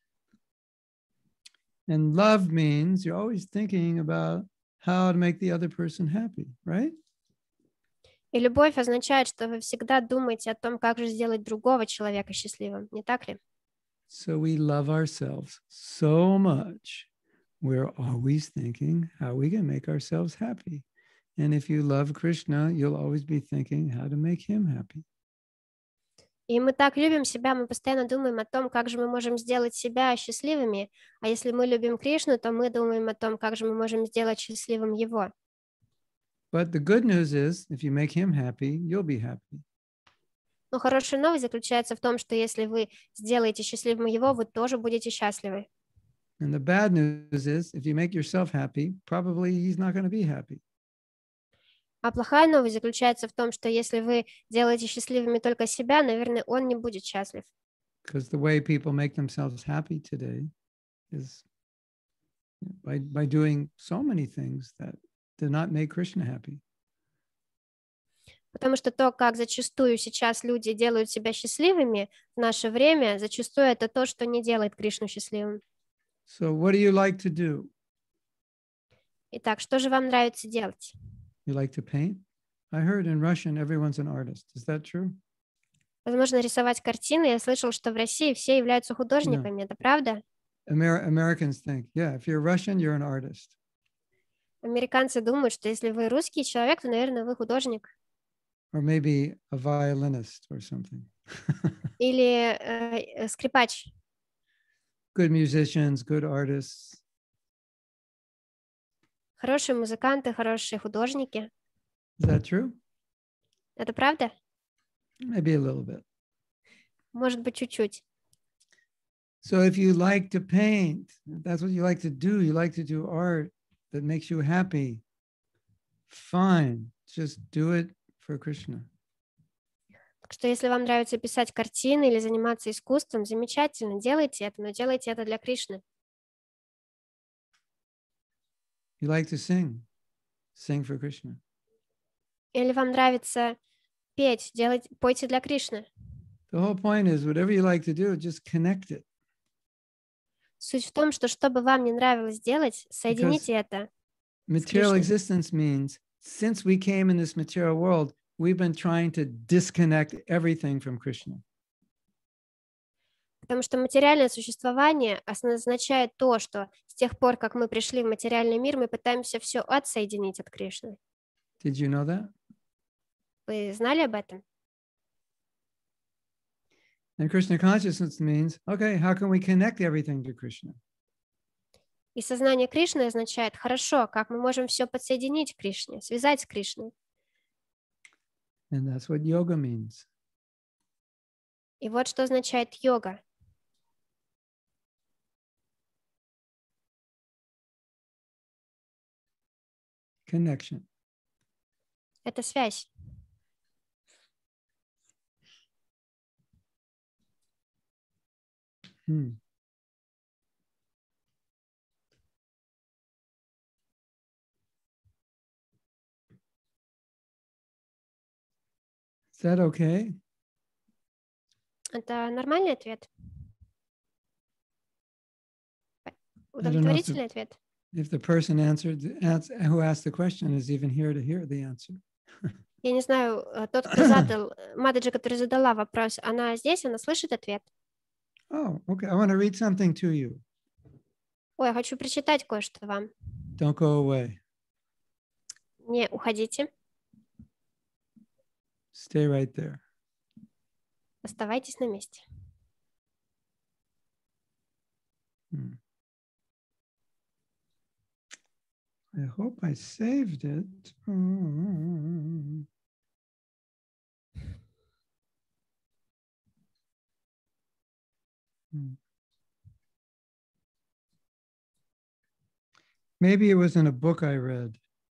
Speaker 4: And love means you're always thinking about how to make the other person happy, right?
Speaker 2: И любовь означает, что вы всегда думаете о том, как же сделать другого человека счастливым, не так ли?
Speaker 4: So we love ourselves so much. We're always thinking how we can make ourselves happy. And if you love Krishna, you'll always be thinking how to make him happy.
Speaker 2: И мы так любим себя, мы постоянно думаем о том, как же мы можем сделать себя счастливыми. А если мы любим Кришну, то мы думаем о том, как же мы можем сделать счастливым его.
Speaker 4: But the good news is, if you make him happy, you'll be happy.
Speaker 2: Но хорошая новость заключается в том, что если вы сделаете счастливым его, вы тоже будете счастливы.
Speaker 4: And the bad news is, if you make yourself happy, probably he's not going to be happy.
Speaker 2: А плохая новость заключается в том, что если вы делаете счастливыми только себя, наверное, он не будет счастлив.
Speaker 4: Because the way people make themselves happy today is by, by doing so many things that do not make Krishna happy.
Speaker 2: Потому что то, как зачастую сейчас люди делают себя счастливыми в наше время, зачастую это то, что не делает Кришну счастливым.
Speaker 4: So what do you like to do?
Speaker 2: Итак, что же вам нравится делать?
Speaker 4: You like to paint? I heard in Russian everyone's an artist. Is that true?
Speaker 2: Возможно, рисовать картины. Я слышал, что в России все являются художниками. Это правда?
Speaker 4: Amer- Americans think, yeah, if you're Russian, you're an artist.
Speaker 2: Американцы думают, что если вы русский человек, то, наверное, вы художник.
Speaker 4: Or maybe a violinist or something.
Speaker 2: Или э, скрипач.
Speaker 4: Good musicians, good artists.
Speaker 2: Хорошие музыканты, хорошие художники.
Speaker 4: Is that true?
Speaker 2: Это правда?
Speaker 4: Maybe a little bit.
Speaker 2: Может быть, чуть-чуть.
Speaker 4: So if you like to paint, that's what you like to do, you like to do art that makes you happy, fine, just do it for Krishna.
Speaker 2: Так что если вам нравится писать картины или заниматься искусством, замечательно, делайте это, но делайте это для Кришны.
Speaker 4: You like to sing, sing for Krishna.
Speaker 2: Или вам нравится петь, делайте, пойте для Кришны.
Speaker 4: The whole point is whatever you like to do, just connect it.
Speaker 2: Суть в том, что что бы вам не нравилось делать, соедините это.
Speaker 4: Material
Speaker 2: Krishna.
Speaker 4: existence means since we came in this material world, we've been trying to disconnect everything from Krishna.
Speaker 2: Потому что материальное существование означает то, что с тех пор, как мы пришли в материальный мир, мы пытаемся все отсоединить от Кришны.
Speaker 4: Did you know that?
Speaker 2: Вы знали об этом?
Speaker 4: And Krishna consciousness means, okay, how can we connect everything to Krishna?
Speaker 2: И сознание Кришны означает, хорошо, как мы можем все подсоединить к Кришне, связать с Кришной.
Speaker 4: And that's what yoga means.
Speaker 2: И вот что означает йога.
Speaker 4: Connection.
Speaker 2: Это связь.
Speaker 4: Hmm. Is that okay?
Speaker 2: Это нормальный ответ?
Speaker 4: know if
Speaker 2: Удовлетворительный ответ?
Speaker 4: If the person answered, ans- who asked the question is even here to hear the answer.
Speaker 2: Я не знаю, э, тот, кто задал, Мададжи, который задала вопрос, она здесь, она слышит ответ?
Speaker 4: Oh, okay. I want to read something to you.
Speaker 2: Ой, я хочу прочитать кое-что вам.
Speaker 4: Don't go away.
Speaker 2: Не уходите,
Speaker 4: Stay right there.
Speaker 2: оставайтесь на месте.
Speaker 4: Hmm. I hope I saved it. Mm. Hmm. Maybe it was in a book I read.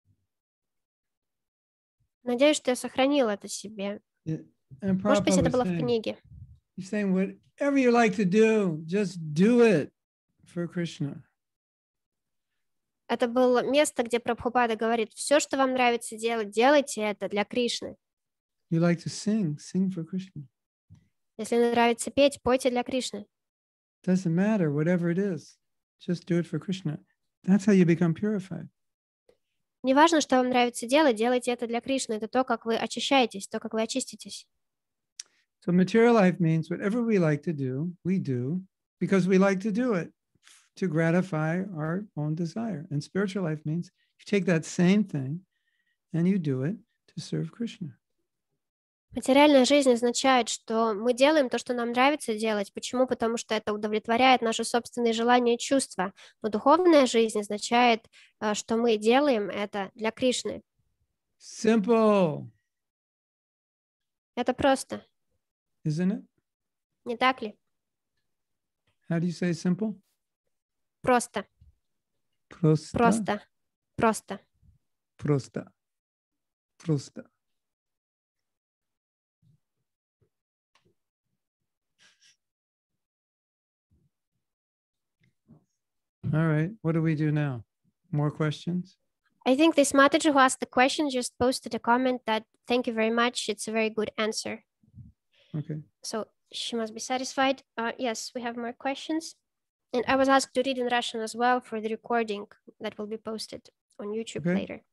Speaker 2: Надеюсь, что я сохранила это себе.
Speaker 4: It- and
Speaker 2: Может быть,
Speaker 4: Prabhupada
Speaker 2: это
Speaker 4: was
Speaker 2: было в
Speaker 4: saying,
Speaker 2: книге.
Speaker 4: he's saying, whatever you like to do, just do it for Krishna.
Speaker 2: Это было место, где Прабхупада говорит, все, что вам нравится делать, делайте это для Кришны.
Speaker 4: You like to sing, sing for Krishna.
Speaker 2: Если нравится петь, пойте для Кришны.
Speaker 4: Doesn't matter, whatever it is, just do it for Krishna. That's how you become purified.
Speaker 2: Не важно, что вам нравится делать, делайте это для Кришны. Это то, как вы очищаетесь, то, как вы очиститесь.
Speaker 4: So material life means whatever we like to do, we do because we like to do it to gratify our own desire. And spiritual life means you take that same thing and you do it to serve Krishna.
Speaker 2: Материальная жизнь означает, что мы делаем то, что нам нравится делать. Почему? Потому что это удовлетворяет наши собственные желания и чувства. Но духовная жизнь означает, э, что мы делаем это для Кришны.
Speaker 4: Simple,
Speaker 2: Это просто,
Speaker 4: isn't it?
Speaker 2: не так ли?
Speaker 4: How do you say simple?
Speaker 2: Просто,
Speaker 4: Просто.
Speaker 2: просто, просто.
Speaker 4: Просто. Просто. All right. What do we do now? More questions?
Speaker 2: I think this Mataji who asked the question just posted a comment that thank you very much. It's a very good answer.
Speaker 4: Okay.
Speaker 2: So she must be satisfied. Uh, yes, we have more questions. And I was asked to read in Russian as well for the recording that will be posted on YouTube
Speaker 4: Okay.
Speaker 2: later.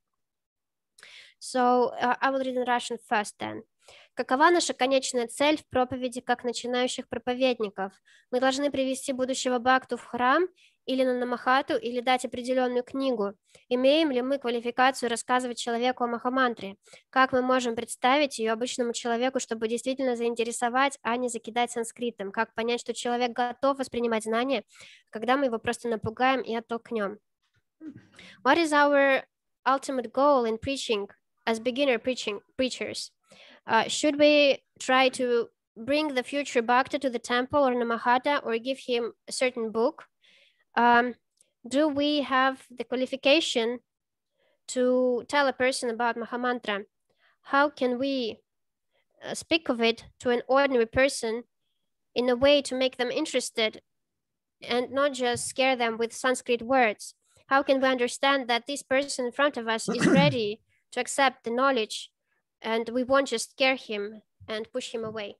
Speaker 2: So uh, I will read in Russian first then. Какова наша конечная цель в проповеди как начинающих проповедников? Мы должны привести будущего Бхакту в храм или на Намахату, или дать определенную книгу? Имеем ли мы квалификацию рассказывать человеку о Махамантре? Как мы можем представить ее обычному человеку, чтобы действительно заинтересовать, а не закидать санскритом? Как понять, что человек готов воспринимать знания, когда мы его просто напугаем и оттолкнем? What is our ultimate goal in preaching as beginner preaching preachers? Uh, should we try to bring the future Bhakta to the temple or Namahata or give him a certain book? Um, do we have the qualification to tell a person about Mahamantra? How can we uh, speak of it to an ordinary person in a way to make them interested and not just scare them with Sanskrit words? How can we understand that this person in front of us is ready to accept the knowledge and we won't just scare him and push him away?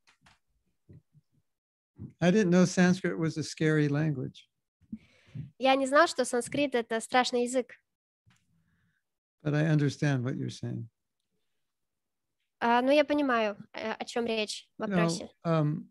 Speaker 4: I didn't know Sanskrit was a scary language.
Speaker 2: Я не знал, что санскрит — это страшный язык.
Speaker 4: But I understand what you're saying.
Speaker 2: Uh, но я понимаю, о чем речь в
Speaker 4: You know,
Speaker 2: вопросе.
Speaker 4: um,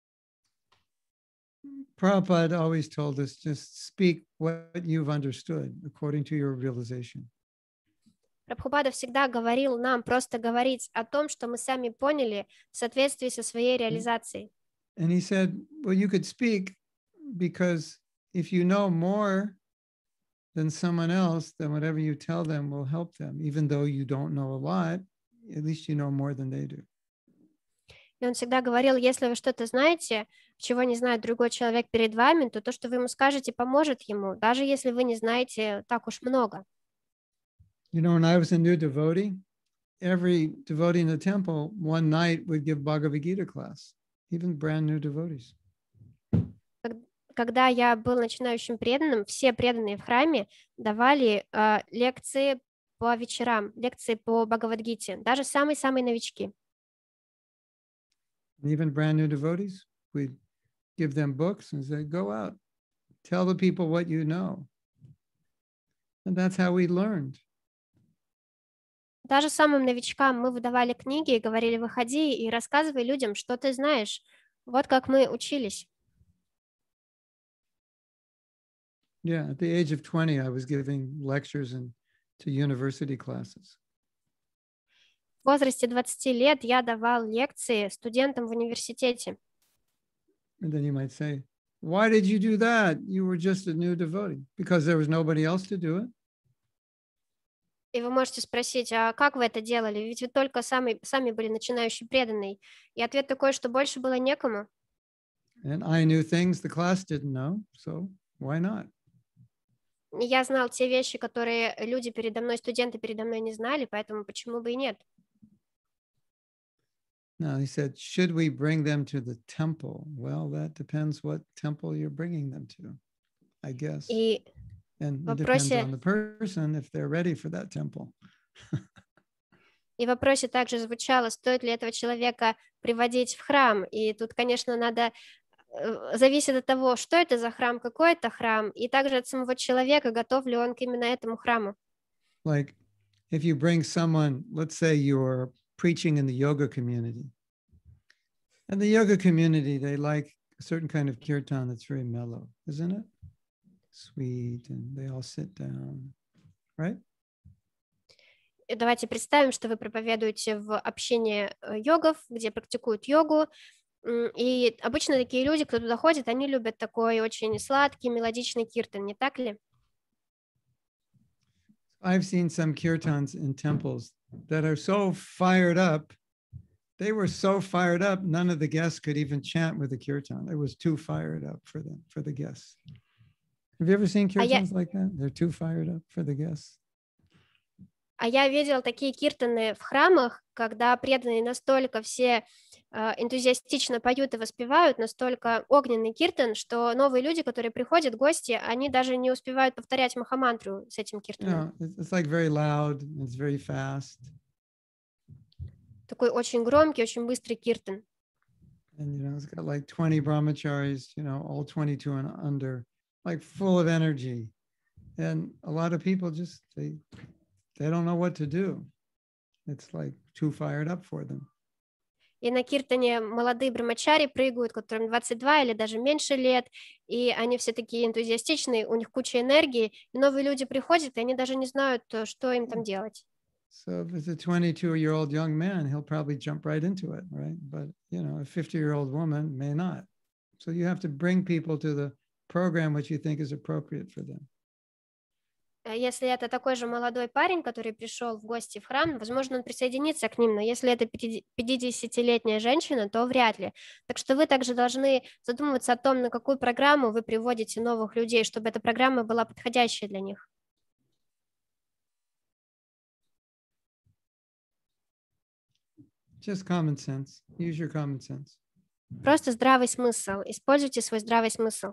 Speaker 4: Prabhupada always told us, just speak what you've understood according to your realization.
Speaker 2: Прабхупада всегда говорил нам просто говорить о том, что мы сами поняли в соответствии со своей реализацией.
Speaker 4: And he said, well, you could speak because if you know more than someone else, then whatever you tell them will help them. Even though you don't know a lot, at least you know more than they do.
Speaker 2: И он всегда говорил, если вы что-то знаете, чего не знает другой человек перед вами, то то, что вы ему скажете, поможет ему, даже если вы не знаете так уж много.
Speaker 4: You know, when I was a new devotee, every devotee in the temple one night would give Bhagavad Gita class, even brand new devotees.
Speaker 2: Когда я был начинающим преданным, все преданные в храме давали э, лекции по вечерам, лекции по Бхагавад-гите, даже самые-самые новички.
Speaker 4: And even brand new devotees, we'd give them books and say, go out, tell the people what you know. And that's how we learned.
Speaker 2: Даже самым новичкам мы выдавали книги и говорили, выходи и рассказывай людям, что ты знаешь. Вот как мы учились.
Speaker 4: Yeah, at the age of twenty, I was giving lectures in, to university classes.
Speaker 2: В возрасте двадцати лет я давал лекции студентам в университете.
Speaker 4: And then you might say, why did you do that? You were just a new devotee. Because there was nobody else to do it.
Speaker 2: И вы можете спросить, а как вы это делали? Ведь вы только сами, сами были начинающий преданный. И ответ такой, что больше было некому.
Speaker 4: And I knew things the class didn't know, so why not?
Speaker 2: И я знал те вещи, которые люди передо мной, студенты передо мной не знали, поэтому почему бы и нет?
Speaker 4: Now he said, should we bring them to the temple? Well, that depends what temple you're bringing them to, I guess.
Speaker 2: И
Speaker 4: And
Speaker 2: в
Speaker 4: it depends
Speaker 2: вопросе,
Speaker 4: on the person if they're ready for that temple.
Speaker 2: и в вопросе также звучало, стоит ли этого человека приводить в храм. И тут, конечно, надо э, зависит от того, что это за храм, какой это храм, и также от самого человека, готов ли он к именно этому храму.
Speaker 4: Like if you bring someone, let's say you're preaching in the yoga community. And the yoga community, they like a certain kind of kirtan that's very mellow, isn't it? Sweet, and they all sit down, right?
Speaker 2: И давайте представим, что вы проповедуете в общении йогов, где практикуют йогу, и обычно такие люди, кто туда ходит, они любят такой очень сладкий, мелодичный киртан, не так ли?
Speaker 4: I've seen some kirtans in temples that are so fired up. They were so fired up, none of the guests could even chant with the kirtan. It was too fired up for them, for the guests. Have you ever seen
Speaker 2: А я,
Speaker 4: kirtans like that? They're too fired up for the guests.
Speaker 2: а я видел такие киртаны в храмах, когда преданные настолько все э, энтузиастично поют и воспевают, настолько огненный киртан, что новые люди, которые приходят, гости, они даже не успевают повторять махамантру с этим
Speaker 4: You
Speaker 2: киртаном.
Speaker 4: know, it's, it's like very loud, it's very fast.
Speaker 2: Такой очень громкий, очень быстрый киртан.
Speaker 4: And, you know, it's got like twenty brahmacharis, you know, all twenty-two and under, like full of energy. And a lot of people just, they, they don't know what to do. It's like too fired up for them.
Speaker 2: И на киртане молодые брамачари прыгают, которым двадцать два или даже меньше лет, и они все такие энтузиастичные, у них куча энергии, и новые люди приходят, и они даже не знают, что им там делать.
Speaker 4: So if it's a twenty-two-year-old young man, he'll probably jump right into it, right? But, you know, a fifty-year-old woman may not. So you have to bring people to the program which you think is appropriate for them.
Speaker 2: Если это такой же молодой парень, который пришел в гости в храм, возможно, он присоединится к ним, но если это пятидесятилетняя женщина, то вряд ли. Так что вы также должны задумываться о том, на какую программу вы приводите новых людей, чтобы эта программа была подходящей для них.
Speaker 4: Just common sense. Use your common sense.
Speaker 2: Просто здравый смысл. Используйте свой здравый смысл.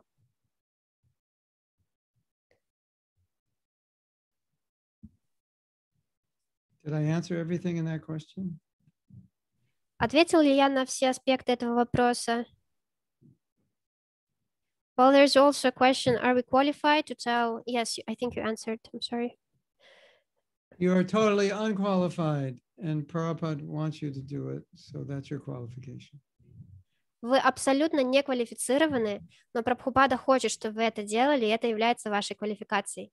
Speaker 4: Did I answer everything in that question?
Speaker 2: Ответил ли я на все аспекты этого вопроса? Well, there's also a question, are we qualified to tell? Yes, I think you answered. I'm sorry.
Speaker 4: You are totally unqualified, and Prabhupada wants you to do it, so that's your qualification.
Speaker 2: Вы абсолютно не квалифицированы, но Прабхупада хочет, чтобы вы это делали, и это является вашей квалификацией.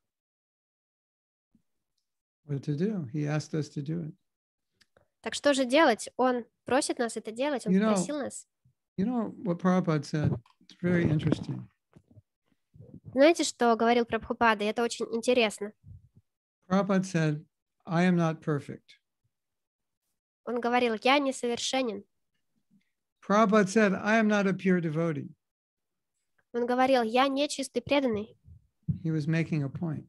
Speaker 4: What to do? He asked us to do it.
Speaker 2: Так что же делать? Он просит нас это делать, он
Speaker 4: You know,
Speaker 2: попросил нас.
Speaker 4: You know what Prabhupada said? It's very interesting.
Speaker 2: Знаете, что говорил Прабхупада? И это очень интересно.
Speaker 4: Prabhupada said, I am not perfect.
Speaker 2: Он говорил, я несовершенен.
Speaker 4: Prabhupada said, I am not a pure devotee.
Speaker 2: Он говорил, я не чистый преданный.
Speaker 4: He was making a point.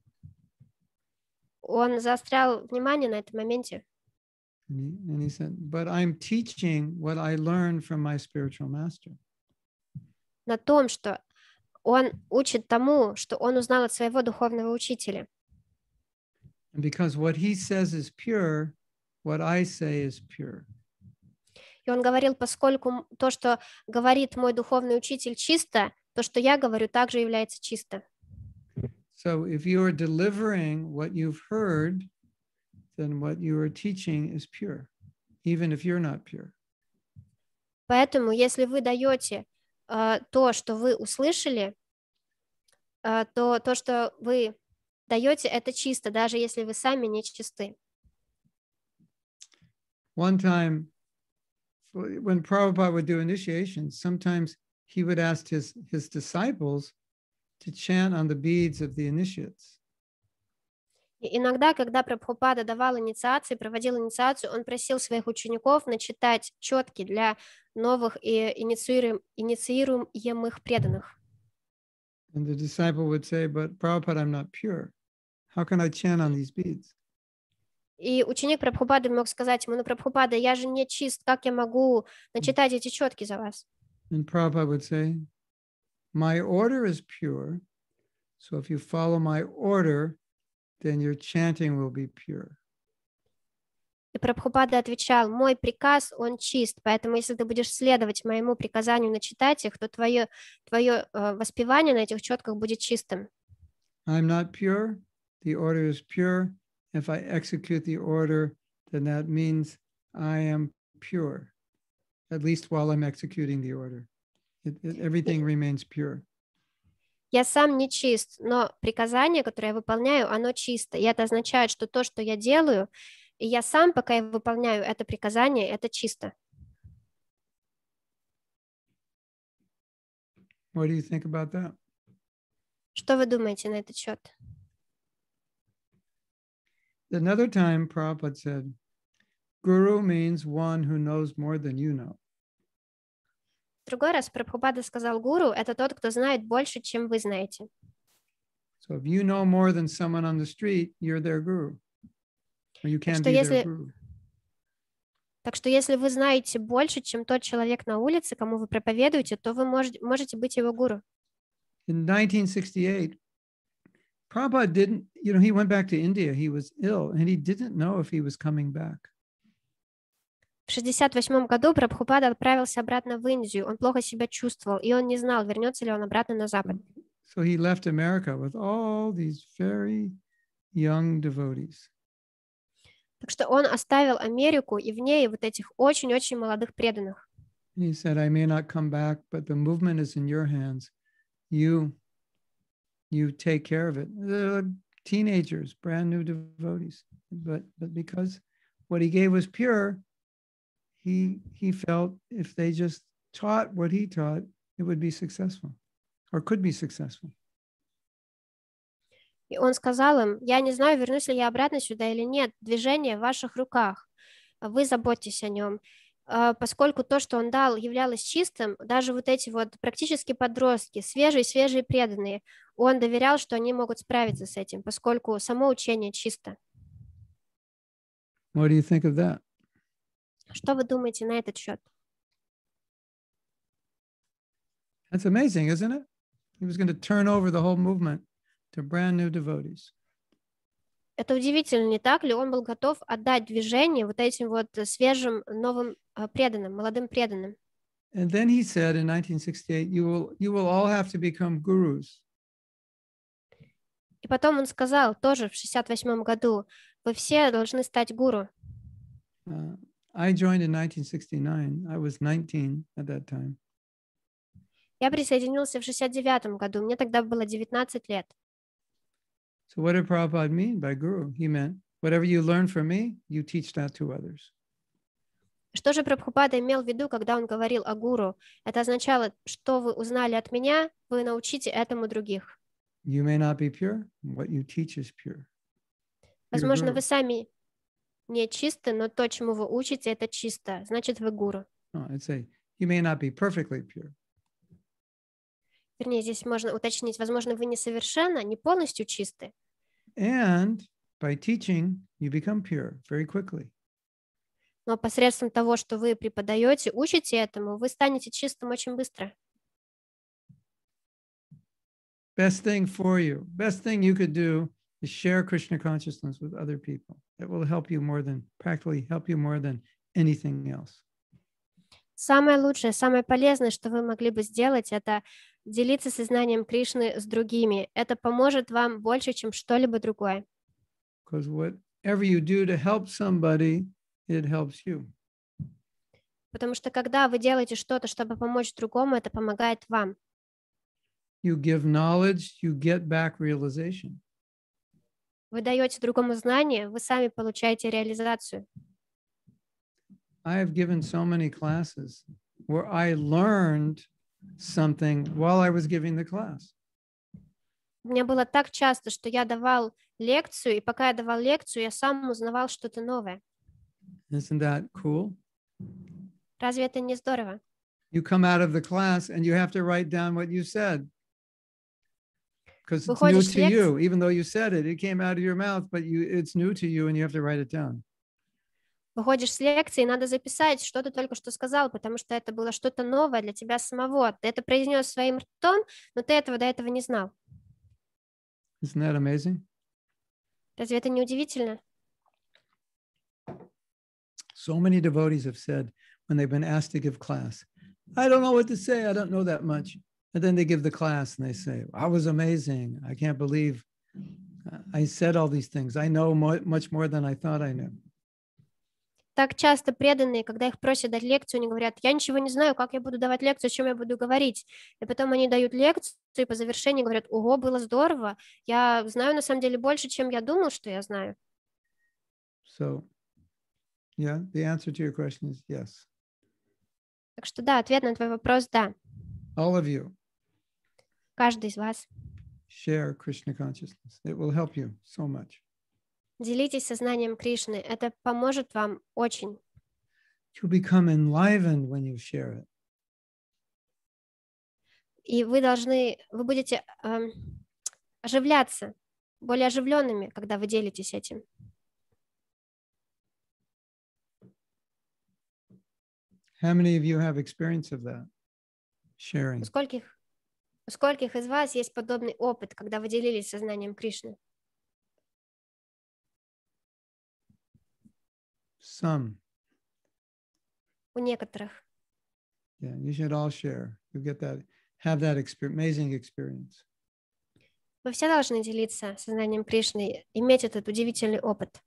Speaker 2: Он заострял внимание на этом моменте.
Speaker 4: And he, and he said, but I'm teaching what I learned from my spiritual master.
Speaker 2: На том, что он учит тому, что он узнал от своего духовного учителя.
Speaker 4: And because what he says is pure, what I say is pure.
Speaker 2: И он говорил, поскольку то, что говорит мой духовный учитель, чисто, то, что я говорю, также является чисто.
Speaker 4: So if you are delivering what you've heard, then what you are teaching is pure, even if you're not pure.
Speaker 2: Поэтому, если вы даете uh, то, что вы услышали, uh, то то, что вы даете, это чисто, даже если вы сами не чисты.
Speaker 4: One time, when Prabhupada would do initiations, sometimes he would ask his, his disciples to chant on the beads of the initiates.
Speaker 2: И иногда, когда Прабхупада давал инициации, проводил инициацию, он просил своих учеников начитать четки для новых и инициируем, инициируемых преданных.
Speaker 4: And the disciple would say, but Prabhupada, I'm not pure. How can I chant on these beads?
Speaker 2: И ученик Прабхупады мог сказать ему, ну, Прабхупада, я же не чист, как я могу начитать эти четки за вас?
Speaker 4: And Prabhupada would say, my order is pure, so if you follow my order, then your chanting will be pure.
Speaker 2: И Прабхупада отвечал, мой приказ, он чист, поэтому если ты будешь следовать моему приказанию начитать их, то твое, твое э, воспевание на этих четках будет чистым.
Speaker 4: I'm not pure, the order is pure. If I execute the order, then that means I am pure, at least while I'm executing the order. It, it, everything remains pure.
Speaker 2: Я сам не чист, но приказание, которое я выполняю, оно чисто. И это означает, что то, что я делаю, и я сам, пока я выполняю это приказание, это чисто.
Speaker 4: What do you think about that?
Speaker 2: Что вы думаете на этот счет?
Speaker 4: another time Prabhupada said, Guru means one who knows more than you know.
Speaker 2: В другой раз Прабхупада сказал, гуру — это тот, кто знает больше, чем вы знаете.
Speaker 4: So if you know more than someone on the street, you're their guru. Or you can
Speaker 2: что
Speaker 4: be
Speaker 2: если-
Speaker 4: their guru.
Speaker 2: Так что если вы знаете больше, чем тот человек на улице, кому вы проповедуете, то вы можете, можете быть его гуру.
Speaker 4: In nineteen sixty-eight, Prabhupada didn't, you know, he went back to India. He was ill and he didn't know if he was coming back.
Speaker 2: В шестьдесят восьмом году Прабхупада отправился обратно в Индию. Он плохо себя чувствовал, и он не знал, вернется ли он обратно на Запад.
Speaker 4: So he left America with all these very young devotees.
Speaker 2: Так что он оставил Америку и в ней вот этих очень-очень молодых преданных.
Speaker 4: He said, I may not come back, but the movement is in your hands. You, you take care of it. They're teenagers, brand new devotees. But, but because what he gave was pure, he, he felt if they just taught what he taught, it would be successful or could be successful.
Speaker 2: И он сказал им, я не знаю, вернусь ли я обратно сюда или нет, движение в ваших руках, вы заботьтесь о нем. Поскольку то, что он дал, являлось чистым, даже вот эти вот практически подростки, свежие-свежие преданные, он доверял, что они могут справиться с этим, поскольку само учение чисто.
Speaker 4: What do you think of that?
Speaker 2: Что вы думаете на этот счет?
Speaker 4: That's amazing, isn't it? He was going to turn over the whole movement to brand new devotees.
Speaker 2: Это удивительно, не так ли? Он был готов отдать движение вот этим вот свежим новым преданным, молодым преданным.
Speaker 4: And then he said in nineteen sixty-eight, you will, you will all have to become gurus.
Speaker 2: И потом он сказал, тоже в шестьдесят восьмом году, вы все должны стать гуру.
Speaker 4: Uh, I joined in nineteen sixty-nine. I was nineteen at that time.
Speaker 2: Я присоединился в шестьдесят девятом году, мне тогда было девятнадцать лет.
Speaker 4: So what did Prabhupada mean by guru? He meant, whatever you learn from me, you teach that to others.
Speaker 2: Что же Прабхупада имел в виду, когда он говорил о гуру? Это означало, что вы узнали от меня, вы научите этому других.
Speaker 4: You may not be pure. What you teach is pure.
Speaker 2: Возможно, вы сами не чисты, но то, чему вы учите, это чисто. Значит, вы гуру.
Speaker 4: Oh, I'd say you may not be perfectly pure.
Speaker 2: Вернее, здесь можно уточнить, возможно, вы не совершенно, не полностью чисты.
Speaker 4: And by teaching, you become pure very quickly.
Speaker 2: Но посредством того, что вы преподаете, учите этому, вы станете чистым очень быстро.
Speaker 4: Best thing for you, best thing you could do is share Krishna consciousness with other people. It will help you more than, practically help you more than anything else.
Speaker 2: Самое лучшее, самое полезное, что вы могли бы сделать, это делиться сознанием Кришны с другими. Это поможет вам больше, чем что-либо другое.
Speaker 4: Because whatever you do to help somebody, it helps you.
Speaker 2: Потому что когда вы делаете что-то, чтобы помочь другому, это помогает вам.
Speaker 4: You give knowledge, you get back realization.
Speaker 2: Вы даете другому знание, вы сами получаете реализацию.
Speaker 4: I have given so many classes where I learned something while I was giving the class.
Speaker 2: У меня было так часто, что я давал лекцию, и пока я давал лекцию, я сам узнавал что-то новое.
Speaker 4: Isn't that cool?
Speaker 2: Разве это не здорово?
Speaker 4: You come out of the class and you have to write down what you said. Because it's new
Speaker 2: Выходишь с
Speaker 4: to you.
Speaker 2: лекции-
Speaker 4: Even though you said it, it came out of your mouth, but you, it's new to you and you have to write it down.
Speaker 2: Выходишь с лекции, и надо записать, что ты только что сказал, потому что это было что-то новое для тебя самого. Ты это произнес своим ртом, но ты этого до этого не знал.
Speaker 4: Isn't that amazing?
Speaker 2: Разве это не удивительно?
Speaker 4: So many devotees have said when they've been asked to give class, I don't know what to say. I don't know that much. And then they give the class and they say, I was amazing. I can't believe I said all these things. I know mo- much more than I thought I knew.
Speaker 2: Так часто преданные, когда их просят дать лекцию, они говорят, я ничего не знаю, как я буду давать лекцию, о чем я буду говорить. И потом они дают лекцию, и по завершении говорят, ого, было здорово, я знаю на самом деле больше, чем я думал, что я знаю.
Speaker 4: So, yeah, the answer to your question is yes.
Speaker 2: Так что да, ответ на твой вопрос – да.
Speaker 4: All of you
Speaker 2: Каждый из вас.
Speaker 4: share Krishna consciousness. It will help you so much.
Speaker 2: Делитесь сознанием Кришны. Это поможет вам очень.
Speaker 4: You'll become enlivened when you share it.
Speaker 2: И вы должны, вы будете эм, оживляться, более оживленными, когда вы делитесь этим.
Speaker 4: How many of you have experience of that?
Speaker 2: У
Speaker 4: Sharing.
Speaker 2: скольких, у скольких из вас есть подобный опыт, когда вы делились сознанием Кришны?
Speaker 4: Some.
Speaker 2: У некоторых.
Speaker 4: Yeah, you should all share. You get that, have that exper- amazing experience.
Speaker 2: Вы все должны делиться сознанием Кришны, иметь этот удивительный опыт.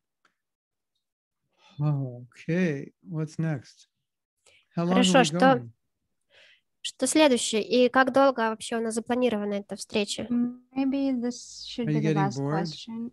Speaker 4: Okay, what's next? How long
Speaker 2: Хорошо,
Speaker 4: are we
Speaker 2: что,
Speaker 4: going?
Speaker 2: что следующее? И как долго вообще у нас запланирована эта встреча?
Speaker 3: Maybe this should
Speaker 4: Are
Speaker 3: be
Speaker 4: you
Speaker 3: the
Speaker 4: getting
Speaker 3: last
Speaker 4: bored?
Speaker 3: question.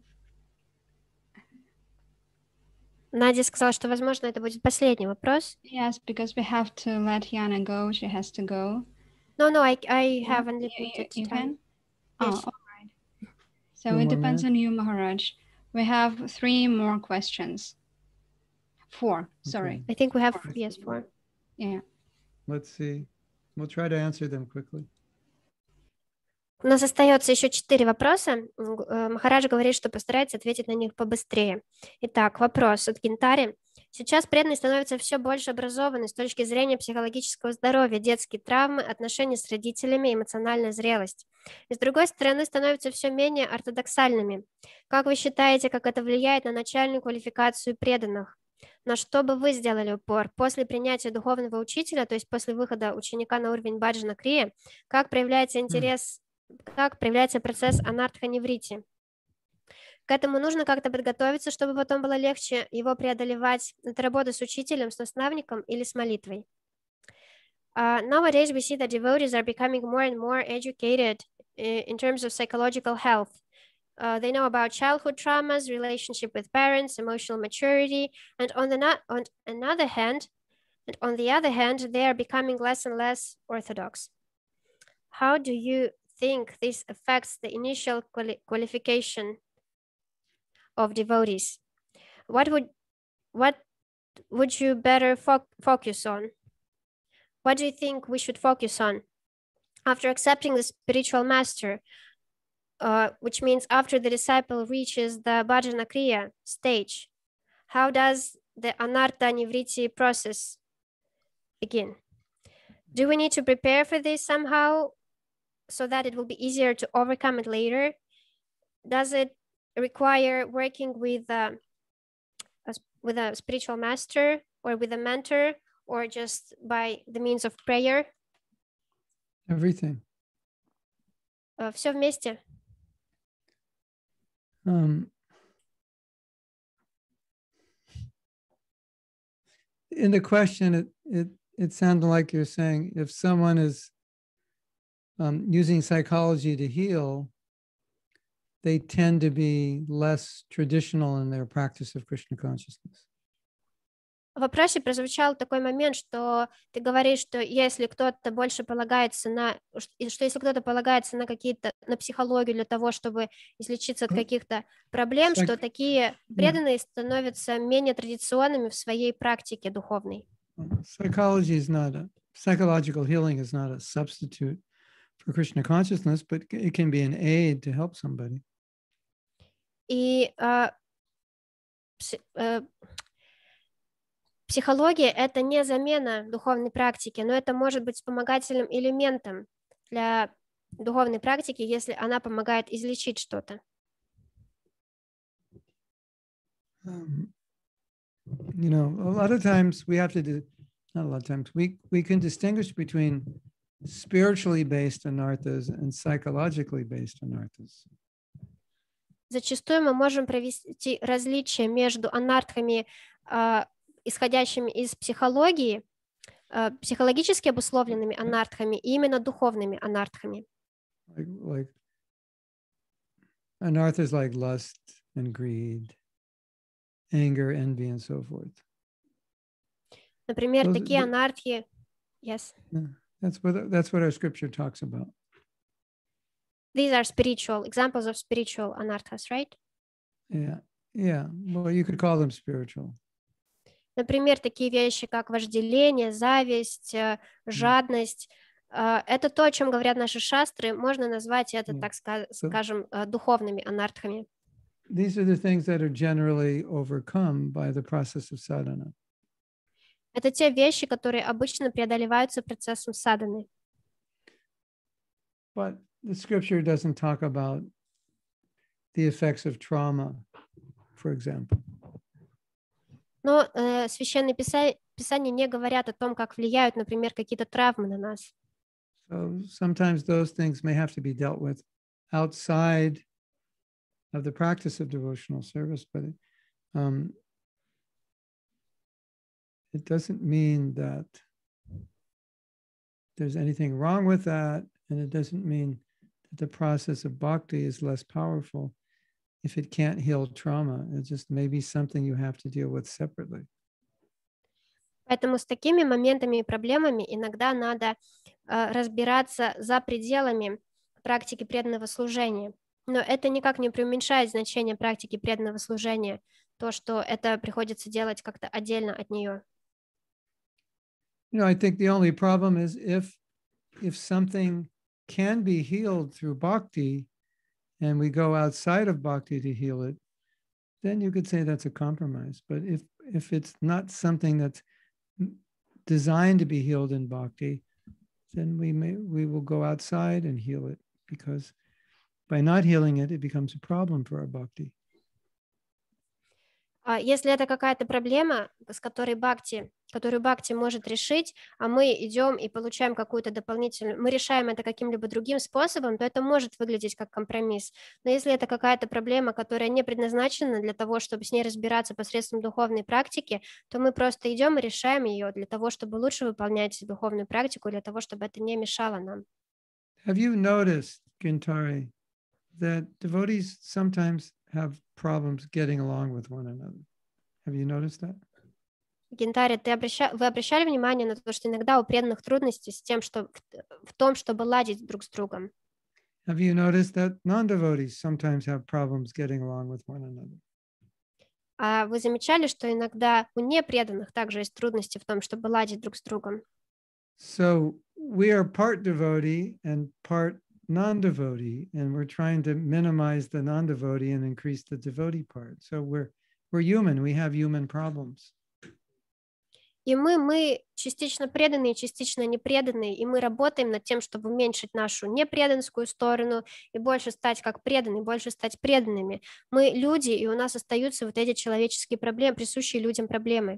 Speaker 2: Надя сказала, что, возможно, это будет последний вопрос.
Speaker 3: Yes, because we have to let Yana go. She has to go.
Speaker 2: No, no, I, I have
Speaker 3: You, you,
Speaker 2: unlimited
Speaker 3: you
Speaker 2: time.
Speaker 3: can? Oh,
Speaker 2: Yes.
Speaker 3: all right. So
Speaker 4: Two
Speaker 3: it
Speaker 4: more
Speaker 3: depends
Speaker 4: minutes?
Speaker 3: on you, Maharaj. We have three more questions. Four, sorry.
Speaker 2: I think we have,
Speaker 3: Four.
Speaker 2: yes, four.
Speaker 3: Yeah.
Speaker 4: Let's see. We'll try to answer them quickly.
Speaker 2: У нас остается еще четыре вопроса. М, э, Махарадж говорит, что постарается ответить на них побыстрее. Итак, вопрос от Гинтари. Сейчас преданные становятся все больше образованы с точки зрения психологического здоровья, детские травмы, отношения с родителями, эмоциональная зрелость. И с другой стороны, становятся все менее ортодоксальными. Как вы считаете, как это влияет на начальную квалификацию преданных? На что бы вы сделали упор? После принятия духовного учителя, то есть после выхода ученика на уровень баджана крия, как проявляется интерес, как проявляется процесс анартха-неврити? К этому нужно как-то подготовиться, чтобы потом было легче его преодолевать. Это работа с учителем, с наставником или с молитвой. Uh, nowadays we see that devotees are becoming more and more educated in terms of psychological health. Uh, they know about childhood traumas, relationship with parents, emotional maturity, and on the not on another hand, and on the other hand, they are becoming less and less orthodox. How do you think this affects the initial quali qualification of devotees? What would what would you better fo focus on? What do you think we should focus on after accepting the spiritual master? Uh, which means after the disciple reaches the bhajana kriya stage, how does the anartha nivriti process begin? Do we need to prepare for this somehow so that it will be easier to overcome it later? Does it require working with uh, a, with a spiritual master or with a mentor, or just by the means of prayer?
Speaker 4: Everything.
Speaker 2: Uh, все вместе.
Speaker 4: Um, in the question, it, it, it sounded like you're saying if someone is um, using psychology to heal, they tend to be less traditional in their practice of Krishna consciousness.
Speaker 2: В вопросе прозвучал такой момент, что ты говоришь, что если кто-то больше полагается на, что если кто-то полагается на какие-то, на психологию для того, чтобы излечиться от каких-то проблем,
Speaker 4: Psych-
Speaker 2: что такие
Speaker 4: Yeah.
Speaker 2: преданные становятся менее традиционными в своей практике духовной.
Speaker 4: Psychology is not a, psychological healing is not a substitute for Krishna consciousness, but it can be an aid to help somebody.
Speaker 2: И а, пси- э, психология — это не замена духовной практики, но это может быть вспомогательным элементом для духовной практики, если она помогает излечить что-то.
Speaker 4: Um, you know, a lot of times we have to do, not a lot of times, we, we can distinguish between spiritually based anarthas and psychologically based anarthas.
Speaker 2: Зачастую мы можем провести различия между анартхами, а, исходящими из психологии, а, психологически обусловленными анартхами и именно духовными анартхами.
Speaker 4: Like, like anarthas like lust and greed, anger, envy, and so forth.
Speaker 2: Например,
Speaker 4: Those-
Speaker 2: такие
Speaker 4: the-
Speaker 2: анартхи, yes,
Speaker 4: That's what that's what our scripture talks about.
Speaker 2: these are spiritual examples of spiritual anarthas, right?
Speaker 4: Yeah, Yeah, well, you could call them spiritual.
Speaker 2: Например, такие вещи, как вожделение, зависть, э, жадность. Э, Это то, о чем говорят наши шастры. Можно назвать это,
Speaker 4: Yeah.
Speaker 2: так ска-
Speaker 4: So-
Speaker 2: скажем, э, духовными анартхами.
Speaker 4: These are the things that are generally overcome by the process of sadhana.
Speaker 2: Это те вещи, которые обычно преодолеваются процессом садханы.
Speaker 4: But the scripture doesn't talk about the effects of trauma, for example.
Speaker 2: Но э, священные писа- писания не говорят о том, как влияют, например, какие-то травмы на нас.
Speaker 4: So sometimes those things may have to be dealt with outside of the practice of devotional service, but it, um, it doesn't mean that there's anything wrong with that, and it doesn't mean that the process of bhakti is less powerful if it can't heal trauma. It's just maybe something you have to deal with separately.
Speaker 2: Поэтому с такими моментами и проблемами иногда надо э, разбираться за пределами практики преданного служения. Но это никак не преуменьшает значение практики преданного служения, то, что это приходится делать как-то отдельно от нее.
Speaker 4: You know, I think the only problem is if if something can be healed through bhakti and we go outside of bhakti to heal it, then you could say that's a compromise. But if if it's not something that's designed to be healed in bhakti, then we may we will go outside and heal it, because by not healing it, it becomes a problem for our bhakti.
Speaker 2: А если это какая-то проблема, с которой бхакти, которую бхакти может решить, а мы идем и получаем какую-то дополнительную, мы решаем это каким-либо другим способом, то это может выглядеть как компромисс. Но если это какая-то проблема, которая не предназначена для того, чтобы с ней разбираться посредством духовной практики, то мы просто идем и решаем ее для того, чтобы лучше выполнять духовную практику, для того, чтобы это не мешало нам.
Speaker 4: Have you noticed, Gintari, that devotees sometimes have problems getting along with one another? Have you noticed that?
Speaker 2: Гентари, ты обраща... вы обращали внимание на то, что иногда у преданных трудности с тем, что в том, чтобы ладить друг с другом?
Speaker 4: Have you noticed that non-devotees sometimes have problems getting along with one another?
Speaker 2: А вы замечали, что иногда у непреданных также есть трудности в том, чтобы ладить друг с другом?
Speaker 4: So we are part devotee and part non-devotee, and we're trying to minimize the non-devotee and increase the devotee part. So we're we're human. We have human problems.
Speaker 2: И мы, мы частично преданные, частично непреданные, и мы работаем над тем, чтобы уменьшить нашу непреданскую сторону и больше стать как преданными, больше стать преданными. Мы люди, и у нас остаются вот эти человеческие проблемы, присущие людям проблемы.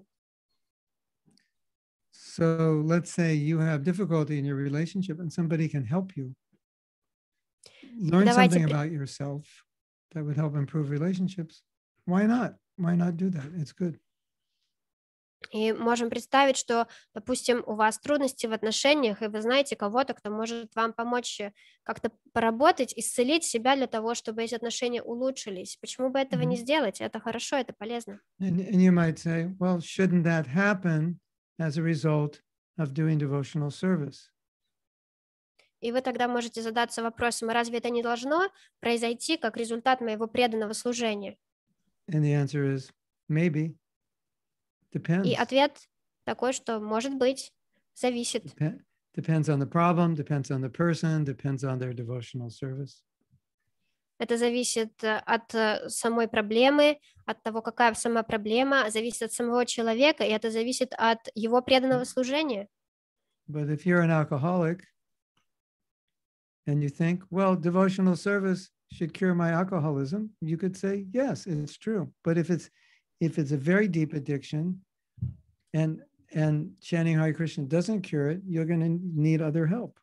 Speaker 4: So let's say you have difficulty in your relationship and somebody can help you. Learn
Speaker 2: Давайте
Speaker 4: something
Speaker 2: при-
Speaker 4: about yourself that would help improve relationships. Why not? Why not do that? It's good.
Speaker 2: И можем представить, что, допустим, у вас трудности в отношениях, и вы знаете кого-то, кто может вам помочь как-то поработать, исцелить себя для того, чтобы эти отношения улучшились. Почему бы этого не
Speaker 4: Мгм.
Speaker 2: сделать? Это хорошо, это полезно.
Speaker 4: And, and you might say, well, shouldn't that happen as a result of doing devotional service?
Speaker 2: И вы тогда можете задаться вопросом, а разве это не должно произойти как результат моего преданного служения?
Speaker 4: And the answer is maybe. Depends.
Speaker 2: И ответ такой, что может быть, зависит.
Speaker 4: Dep- depends on the problem, depends on the person, depends on their devotional service.
Speaker 2: Это зависит э, от э, самой проблемы, от того, какая сама проблема, зависит от самого человека, и это зависит от его преданного служения.
Speaker 4: But if you're an alcoholic and you think, well, devotional service should cure my alcoholism, you could say, yes, it's true. But if it's if it's a very deep addiction and and chanting Hare Krishna doesn't cure it, you're going to need other help.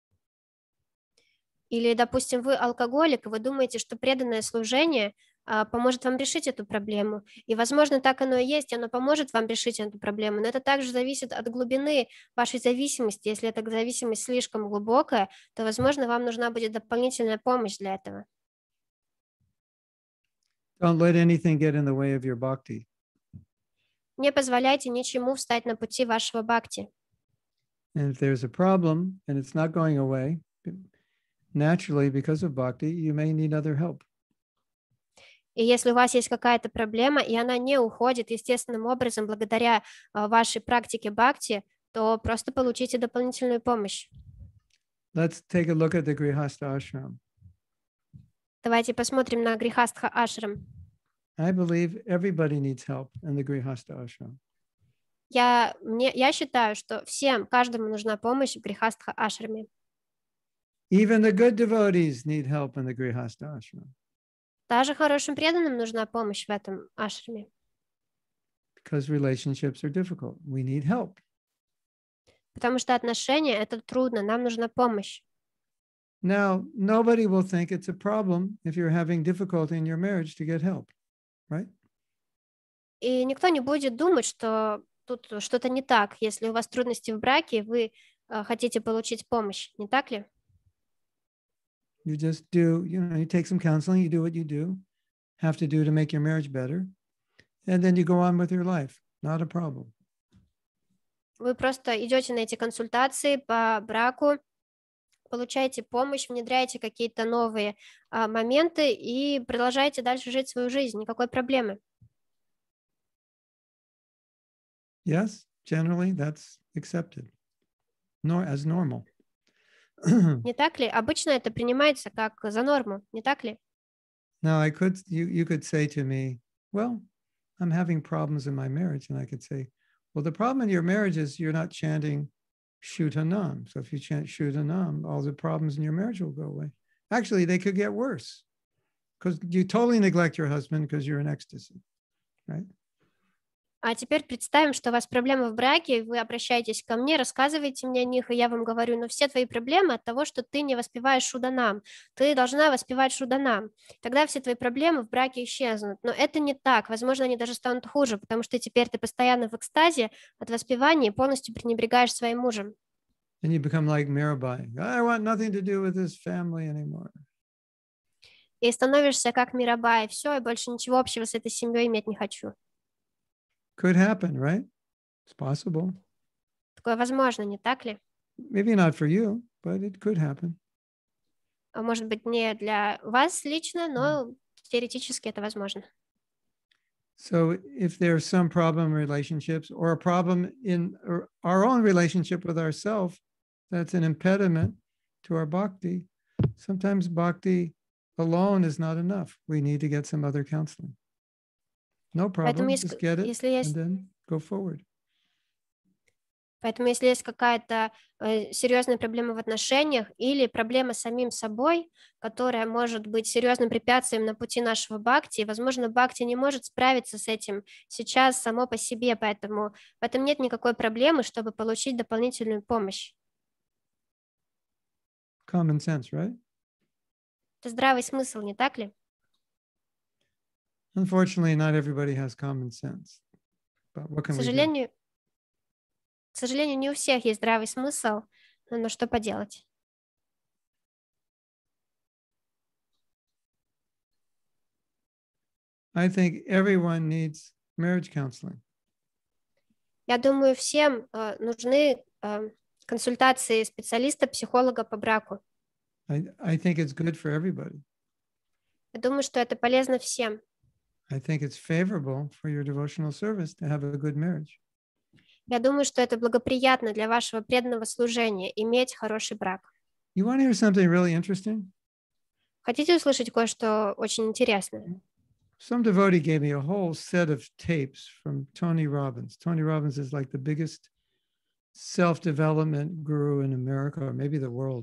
Speaker 2: Или, допустим, вы алкоголик, и вы думаете, что преданное служение а, поможет вам решить эту проблему. И, возможно, так оно и есть, оно поможет вам решить эту проблему, но это также зависит от глубины вашей зависимости. Если эта зависимость слишком глубокая, то, возможно, вам нужна будет дополнительная помощь для этого.
Speaker 4: Don't let anything get in the way of your bhakti.
Speaker 2: Не позволяйте ничему встать на пути вашего бхакти.
Speaker 4: And if there's a problem and it's not going away, naturally, because of bhakti, you may need other help.
Speaker 2: И если у вас есть какая-то проблема, и она не уходит естественным образом благодаря а, вашей практике бхакти, то просто получите дополнительную помощь.
Speaker 4: Let's take a look at the Grihastha ashram.
Speaker 2: Давайте посмотрим на Грихастха ашрам.
Speaker 4: I believe everybody needs help in the Grihastha ashram.
Speaker 2: Я, мне, я считаю, что всем, каждому нужна помощь в Грихастха ашраме.
Speaker 4: Even the good devotees need help in the Grihastha ashram.
Speaker 2: Даже хорошим преданным нужна помощь в этом ашраме.
Speaker 4: Because relationships are difficult. We need help.
Speaker 2: Потому что отношения — это трудно, нам нужна помощь.
Speaker 4: Now, nobody will think it's a problem if you're having difficulty in your marriage to get help, right?
Speaker 2: И никто не будет думать, что тут что-то не так, если у вас трудности в браке, и вы э, хотите получить помощь, не так ли?
Speaker 4: You just do, you know, you take some counseling, you do what you do, have to do to make your marriage better, and then you go on with your life. Not a problem.
Speaker 2: Вы просто идете на эти консультации по браку, получаете помощь, внедряете какие-то новые а, моменты и продолжаете дальше жить свою жизнь. Никакой проблемы.
Speaker 4: Yes, generally that's accepted nor as normal.
Speaker 2: Не так ли? Обычно это принимается как за норму, не так ли?
Speaker 4: Now I could, you, you could say to me, well, I'm having problems in my marriage. And I could say, well, the problem in your marriage is you're not chanting Shutanam. So if you chant Shutanam, all the problems in your marriage will go away. Actually, they could get worse because you totally neglect your husband because you're in ecstasy, right?
Speaker 2: А теперь представим, что у вас проблемы в браке, вы обращаетесь ко мне, рассказываете мне о них, и я вам говорю, но все твои проблемы от того, что ты не воспеваешь Шуданам. Ты должна воспевать Шуданам. Тогда все твои проблемы в браке исчезнут. Но это не так. Возможно, они даже станут хуже, потому что теперь ты постоянно в экстазе от воспевания и полностью пренебрегаешь своим мужем.
Speaker 4: And you become like Mirabai. I want nothing to do with this family anymore.
Speaker 2: И становишься как Мирабай. Все, я больше ничего общего с этой семьей иметь не хочу.
Speaker 4: Could happen, right? It's possible.
Speaker 2: Такое возможно, не так ли?
Speaker 4: Maybe not for you, but it could happen.
Speaker 2: А может быть, не для вас лично, но теоретически это возможно.
Speaker 4: So if there's some problem in relationships or a problem in our own relationship with ourselves, that's an impediment to our bhakti. Sometimes bhakti alone is not enough. We need to get some other counseling. No problem,
Speaker 2: Поэтому,
Speaker 4: just get it
Speaker 2: если есть,
Speaker 4: and then go forward.
Speaker 2: Поэтому если есть какая-то э, серьезная проблема в отношениях или проблема с самим собой, которая может быть серьезным препятствием на пути нашего бхакти, возможно, бхакти не может справиться с этим сейчас само по себе, поэтому в этом нет никакой проблемы, чтобы получить дополнительную помощь.
Speaker 4: Common sense, right?
Speaker 2: Это здравый смысл, не так ли?
Speaker 4: Unfortunately, not everybody has common sense. But what
Speaker 2: К
Speaker 4: can we do?
Speaker 2: сожалению, к сожалению, не у всех есть здравый смысл, но что поделать?
Speaker 4: I think everyone needs marriage counseling.
Speaker 2: Я думаю, всем э, нужны э, консультации специалиста, психолога по браку.
Speaker 4: I, I think it's good for everybody.
Speaker 2: Я думаю, что это полезно всем.
Speaker 4: I think it's favorable for your devotional service to have a good marriage.
Speaker 2: Я думаю, что это благоприятно для вашего преданного служения иметь хороший брак.
Speaker 4: You want to hear something really interesting?
Speaker 2: Хотите услышать кое-что очень интересное?
Speaker 4: Some devotee gave me a whole set of tapes from Tony Robbins. Tony Robbins is like the biggest self-development guru in America, or maybe the world.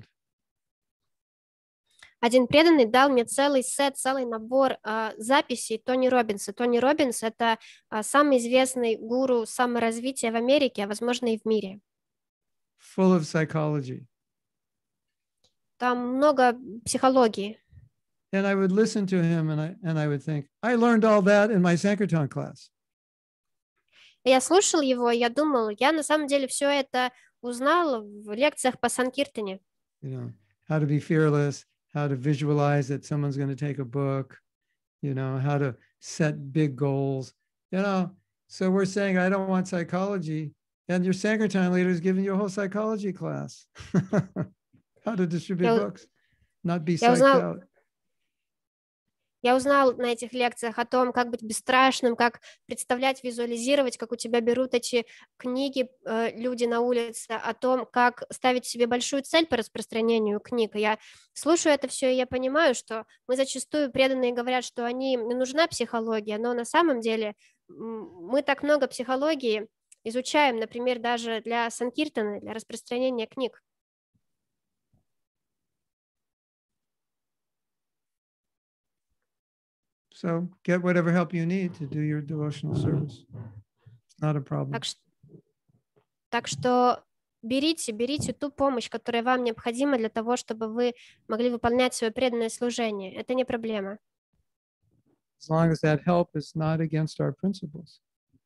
Speaker 2: Один преданный дал мне целый сет, целый набор э, записей Тони Роббинса. Тони Роббинс — это э, самый известный гуру саморазвития в Америке, а возможно и в мире.
Speaker 4: Full of psychology.
Speaker 2: Там много психологии.
Speaker 4: And I would listen to him and I, and I would think, I learned all that in my Sankirtan class.
Speaker 2: Я слушал его, и я думал, я на самом деле все это узнал в лекциях по Санкиртане.
Speaker 4: You know, how to be fearless, how to visualize that someone's going to take a book, you know, how to set big goals, you know. So we're saying, I don't want psychology. And your Sankirtan leader is giving you a whole psychology class. How to distribute
Speaker 2: Я-
Speaker 4: books, not be
Speaker 2: я
Speaker 4: psyched
Speaker 2: узнал-
Speaker 4: out.
Speaker 2: Я узнал на этих лекциях о том, как быть бесстрашным, как представлять, визуализировать, как у тебя берут эти книги э, люди на улице, о том, как ставить себе большую цель по распространению книг. И я слушаю это все, и я понимаю, что мы зачастую преданные говорят, что они не нужна психология, но на самом деле мы так много психологии изучаем, например, даже для санкиртаны, для распространения книг.
Speaker 4: So get whatever help you need to do your devotional service. It's not a problem.
Speaker 2: Так, так что берите, берите ту помощь, которая вам необходима для того, чтобы вы могли выполнять свое преданное служение. Это не проблема.
Speaker 4: As long as that help is not against our principles.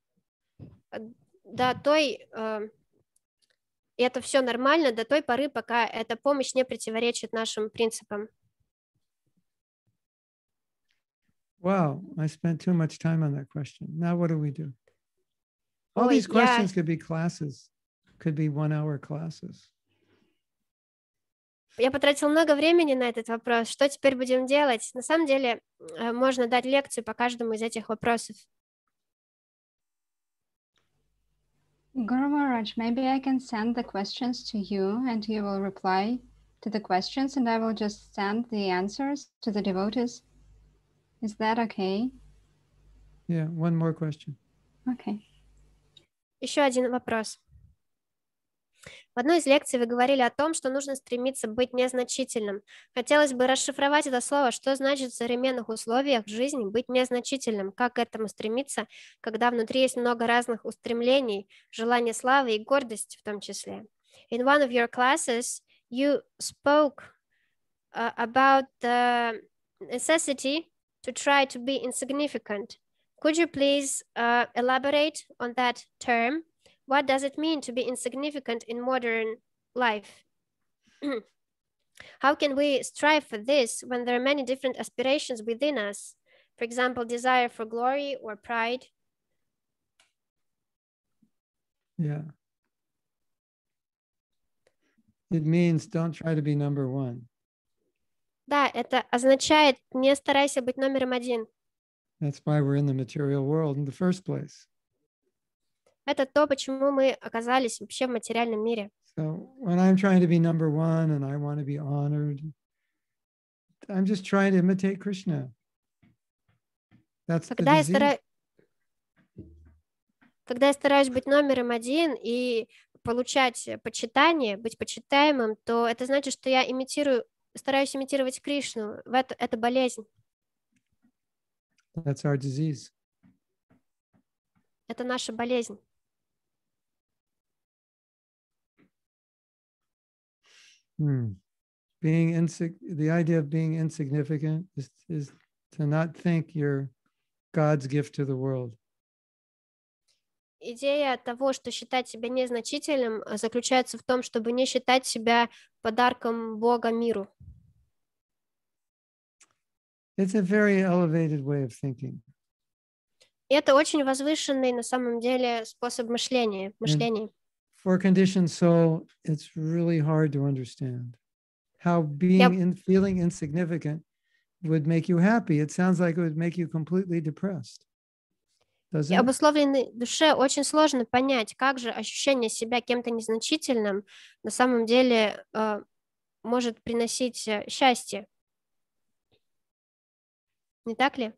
Speaker 2: До той, э, это все нормально до той поры, пока эта помощь не противоречит нашим принципам.
Speaker 4: Wow, I spent too much time on that question. Now what do we do? All
Speaker 2: Ой,
Speaker 4: these questions
Speaker 2: я,
Speaker 4: could be classes, could be one-hour classes.
Speaker 2: я потратила много времени на этот вопрос. Что теперь будем делать? На самом деле, э, можно дать лекцию по каждому из этих вопросов.
Speaker 3: Guru Maharaj, maybe I can send the questions to you and you will reply to the questions and I will just send the answers to the devotees. Is that okay?
Speaker 4: Yeah, one more question.
Speaker 3: Okay.
Speaker 2: Еще один вопрос. В одной из лекций вы говорили о том, что нужно стремиться быть незначительным. Хотелось бы расшифровать это слово, что значит в современных условиях жизни быть незначительным, как к этому стремиться, когда внутри есть много разных устремлений, желание славы и гордости в том числе. In one of your classes, you spoke uh, about the necessity to try to be insignificant. Could you please uh, elaborate on that term? What does it mean to be insignificant in modern life? How can we strive for this when there are many different aspirations within us? For example, desire for glory or pride?
Speaker 4: Yeah. It means don't try to be number one.
Speaker 2: Да, это означает не старайся быть номером один.
Speaker 4: That's why we're in the material world in the first place.
Speaker 2: Это то, почему мы оказались вообще в материальном мире.
Speaker 4: So when I'm trying to be number one and I want to be honored, I'm just trying to imitate Krishna. That's the
Speaker 2: Когда я,
Speaker 4: disease.
Speaker 2: стара... Когда я стараюсь быть номером один и получать почитание, быть почитаемым, то это значит, что я имитирую, стараюсь имитировать Кришну. Это, это болезнь.
Speaker 4: That's our disease.
Speaker 2: Это наша болезнь.
Speaker 4: Hmm. Being insig- the idea of being insignificant is, is to not think you're God's gift to the world.
Speaker 2: Идея того, что считать себя незначительным, заключается в том, чтобы не считать себя подарком Бога миру.
Speaker 4: It's a very elevated way of thinking.
Speaker 2: Это очень возвышенный на самом деле способ мышления. мышления.
Speaker 4: For conditioned soul, it's really hard to understand how being
Speaker 2: Yep.
Speaker 4: in feeling insignificant would make you happy. It sounds like it would make you completely depressed. Does
Speaker 2: И
Speaker 4: it?
Speaker 2: обусловленной душе очень сложно понять, как же ощущение себя кем-то незначительным на самом деле э, может приносить э, счастье. Не так ли?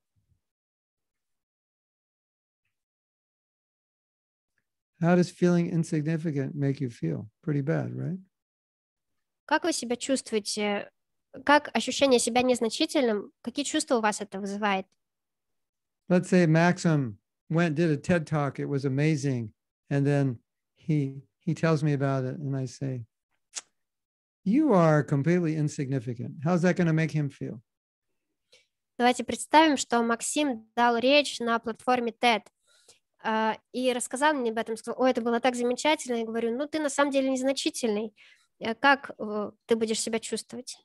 Speaker 4: How does feeling insignificant make you feel? Pretty bad, right?
Speaker 2: Как вы себя чувствуете? Как ощущение себя незначительным? Какие чувства у вас это вызывает?
Speaker 4: Let's say Maxim went did a TED talk. It was amazing, and then he he tells me about it, and I say, "You are completely insignificant." How's that going to make him feel?
Speaker 2: Давайте представим, что Максим дал речь на платформе TED э, и рассказал мне об этом, сказал, ой, это было так замечательно. Я говорю, ну ты на самом деле незначительный. Э, Как э, ты будешь себя чувствовать?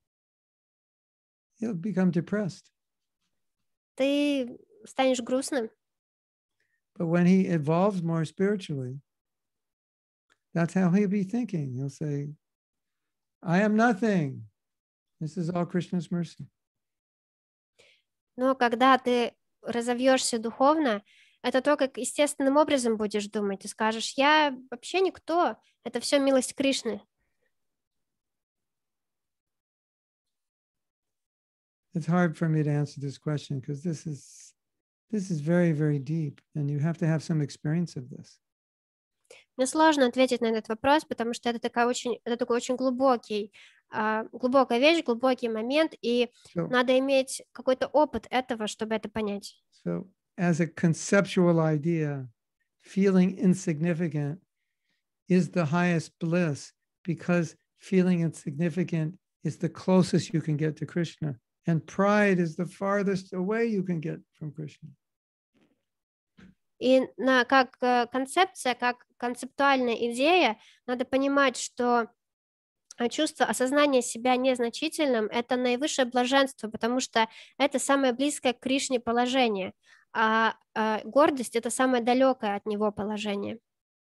Speaker 4: He'll become depressed.
Speaker 2: Ты станешь грустным.
Speaker 4: But when he evolves more spiritually, that's how he'll be thinking. He'll say, I am nothing. This is all Krishna's mercy.
Speaker 2: Но когда ты разовьешься духовно, это то, как естественным образом будешь думать. Ты скажешь, я вообще никто, это все милость Кришны.
Speaker 4: It's hard for me to answer this question because this is this is very, very deep, and you have to have some experience of this.
Speaker 2: Мне сложно ответить на этот вопрос, потому что это такая очень, это такой очень глубокий, а, глубокая вещь, глубокий момент, и
Speaker 4: So,
Speaker 2: надо иметь какой-то опыт этого, чтобы это понять.
Speaker 4: so as a conceptual idea, feeling insignificant is the highest bliss because feeling insignificant is the closest you can get to Krishna, and pride is the farthest away you can get from Krishna.
Speaker 2: И на, как э, концепция, как концептуальная идея, надо понимать, что э, чувство осознания себя незначительным – это наивысшее блаженство, потому что это самое близкое к Кришне положение, а, а гордость – это самое далекое от него положение.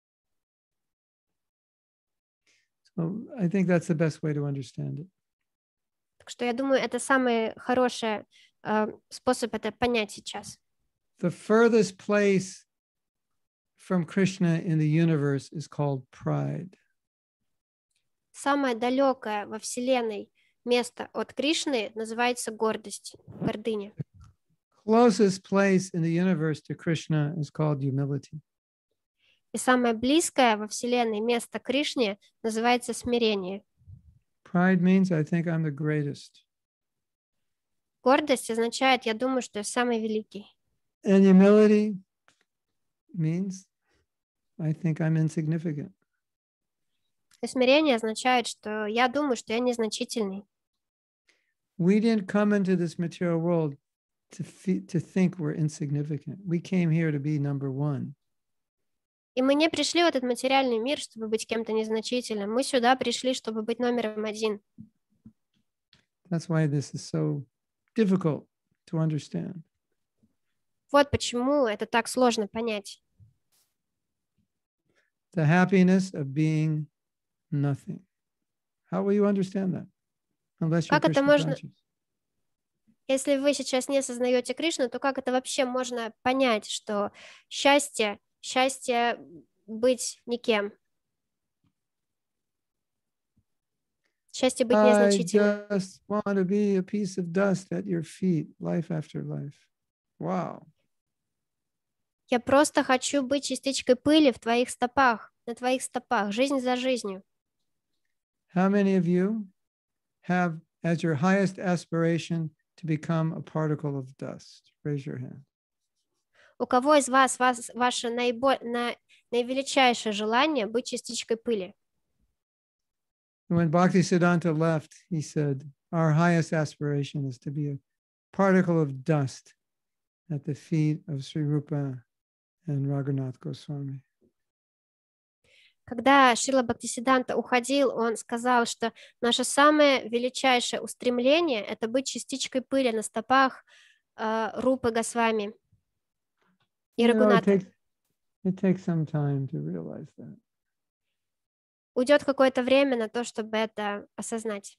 Speaker 4: So I think that's the best way to understand it.
Speaker 2: Так что я думаю, это самый хороший э, способ это понять сейчас.
Speaker 4: The furthest place from Krishna in the universe is called pride.
Speaker 2: Самое далекое во Вселенной место от Кришны называется гордость, гордыня.
Speaker 4: Closest place in the universe to Krishna is called humility.
Speaker 2: И самое близкое во Вселенной место Кришне называется смирение.
Speaker 4: Pride means I think I'm the greatest.
Speaker 2: Гордость означает, я думаю, что я самый великий.
Speaker 4: And humility means I think I'm insignificant.
Speaker 2: И смирение означает, что я думаю, что я незначительный.
Speaker 4: We didn't come into this material world to, fe- to think we're insignificant. We came here to be number one.
Speaker 2: И мы не пришли в этот материальный мир, чтобы быть кем-то незначительным. Мы сюда пришли, чтобы быть номером один.
Speaker 4: That's why this is so difficult to understand.
Speaker 2: Вот почему это так сложно понять.
Speaker 4: The happiness of being nothing. How will you understand that? Unless you're
Speaker 2: Как это
Speaker 4: Krishna
Speaker 2: можно-
Speaker 4: conscious.
Speaker 2: Если вы сейчас не осознаете Кришну, то как это вообще можно понять, что счастье, счастье быть никем? Счастье быть
Speaker 4: I
Speaker 2: незначительным.
Speaker 4: just want to be a piece of dust at your feet, life after life. Wow.
Speaker 2: Я просто хочу быть частичкой пыли в твоих стопах, на твоих стопах, жизнь за жизнью.
Speaker 4: How many of you have as your highest aspiration to become a particle of dust? Raise your hand.
Speaker 2: У кого из вас, вас ваше наибо- на, наивеличайшее желание быть частичкой пыли?
Speaker 4: When Bhaktisiddhanta left, he said, our highest aspiration is to be a particle of dust at the feet of Sri Rupa and Raghunath Goswami.
Speaker 2: Когда Шрила Бхактисиддханта уходил, он сказал, что наше самое величайшее устремление – это быть частичкой пыли на стопах э, Рупы Госвами и
Speaker 4: You know, it
Speaker 2: Рагуната.
Speaker 4: takes, it takes some time to realize that.
Speaker 2: Уйдет какое-то время на то, чтобы это осознать.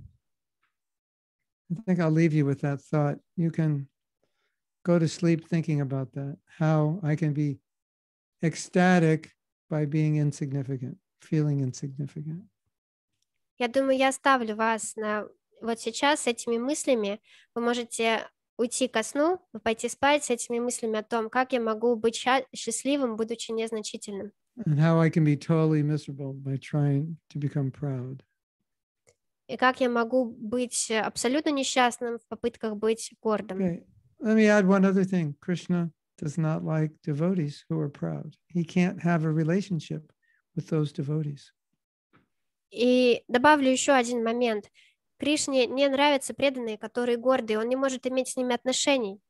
Speaker 4: I think I'll leave you with that thought. You can go to sleep thinking about that, how I can be ecstatic by being insignificant, feeling insignificant.
Speaker 2: Я думаю, я оставлю вас на вот сейчас с этими мыслями. Вы можете уйти ко сну, пойти спать с этими мыслями о том, как я могу быть ща- счастливым, будучи незначительным.
Speaker 4: And how I can be totally miserable by trying to become proud.
Speaker 2: И как я могу быть абсолютно несчастным в попытках быть гордым.
Speaker 4: Okay, let me add one other thing. Krishna does not like devotees who are proud. He can't have a relationship with those devotees.
Speaker 2: И добавлю еще один момент. Кришне не нравятся преданные, которые гордые. Он не может иметь с ними отношений.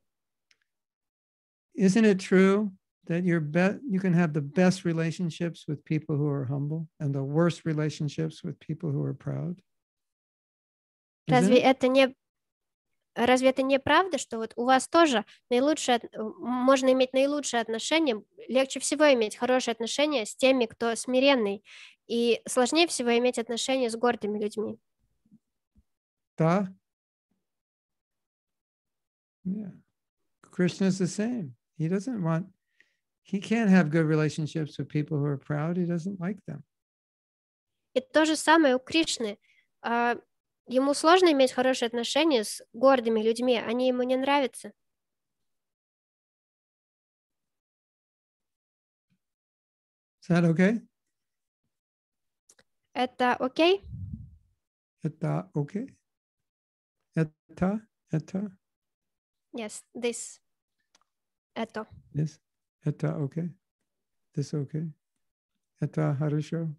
Speaker 4: Isn't it true that you're be- you can have the best relationships with people who are humble and the worst relationships with people who are proud? Isn't
Speaker 2: Разве
Speaker 4: it?
Speaker 2: это не Разве это не правда, что вот у вас тоже наилучшее, от- можно иметь наилучшие отношения, легче всего иметь хорошие отношения с теми, кто смиренный, и сложнее всего иметь отношения с гордыми людьми?
Speaker 4: Да? Yeah. Krishna is the same. He doesn't want, he can't have good relationships with people who are proud. He doesn't like them.
Speaker 2: И то же самое у Кришны. А, ему сложно иметь хорошие отношения с гордыми людьми, они ему не нравятся.
Speaker 4: Is that okay?
Speaker 2: Это окей?
Speaker 4: Это okay? Это, это,
Speaker 2: Yes, this. Это.
Speaker 4: this, это okay? This okay? Это хорошо?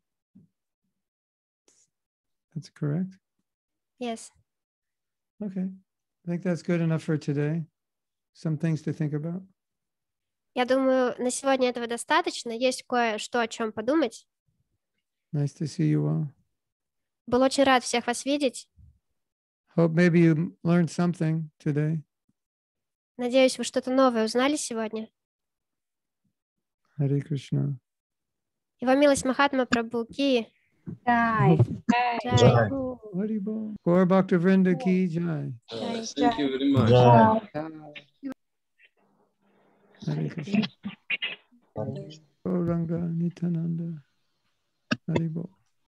Speaker 4: That's correct?
Speaker 2: Yes.
Speaker 4: Okay. I think that's good enough for today. Some things to think about.
Speaker 2: Я думаю, на сегодня этого достаточно. Есть кое-что, о чем подумать.
Speaker 4: Nice to see you all.
Speaker 2: Был очень рад всех вас видеть.
Speaker 4: Hope maybe you learned something today.
Speaker 2: Надеюсь, вы что-то новое узнали сегодня.
Speaker 4: Hare Krishna.
Speaker 2: Его милость Махатма Прабху Ки.
Speaker 3: Jai.
Speaker 2: Джай.
Speaker 5: Jai.
Speaker 4: Hari Bol. Gaur Bhakta Vrinda Ki Jai.
Speaker 5: Uh, thank you very much.
Speaker 6: Jai.
Speaker 4: Hare Krishna. Gauranga Nityananda. Hari Bol.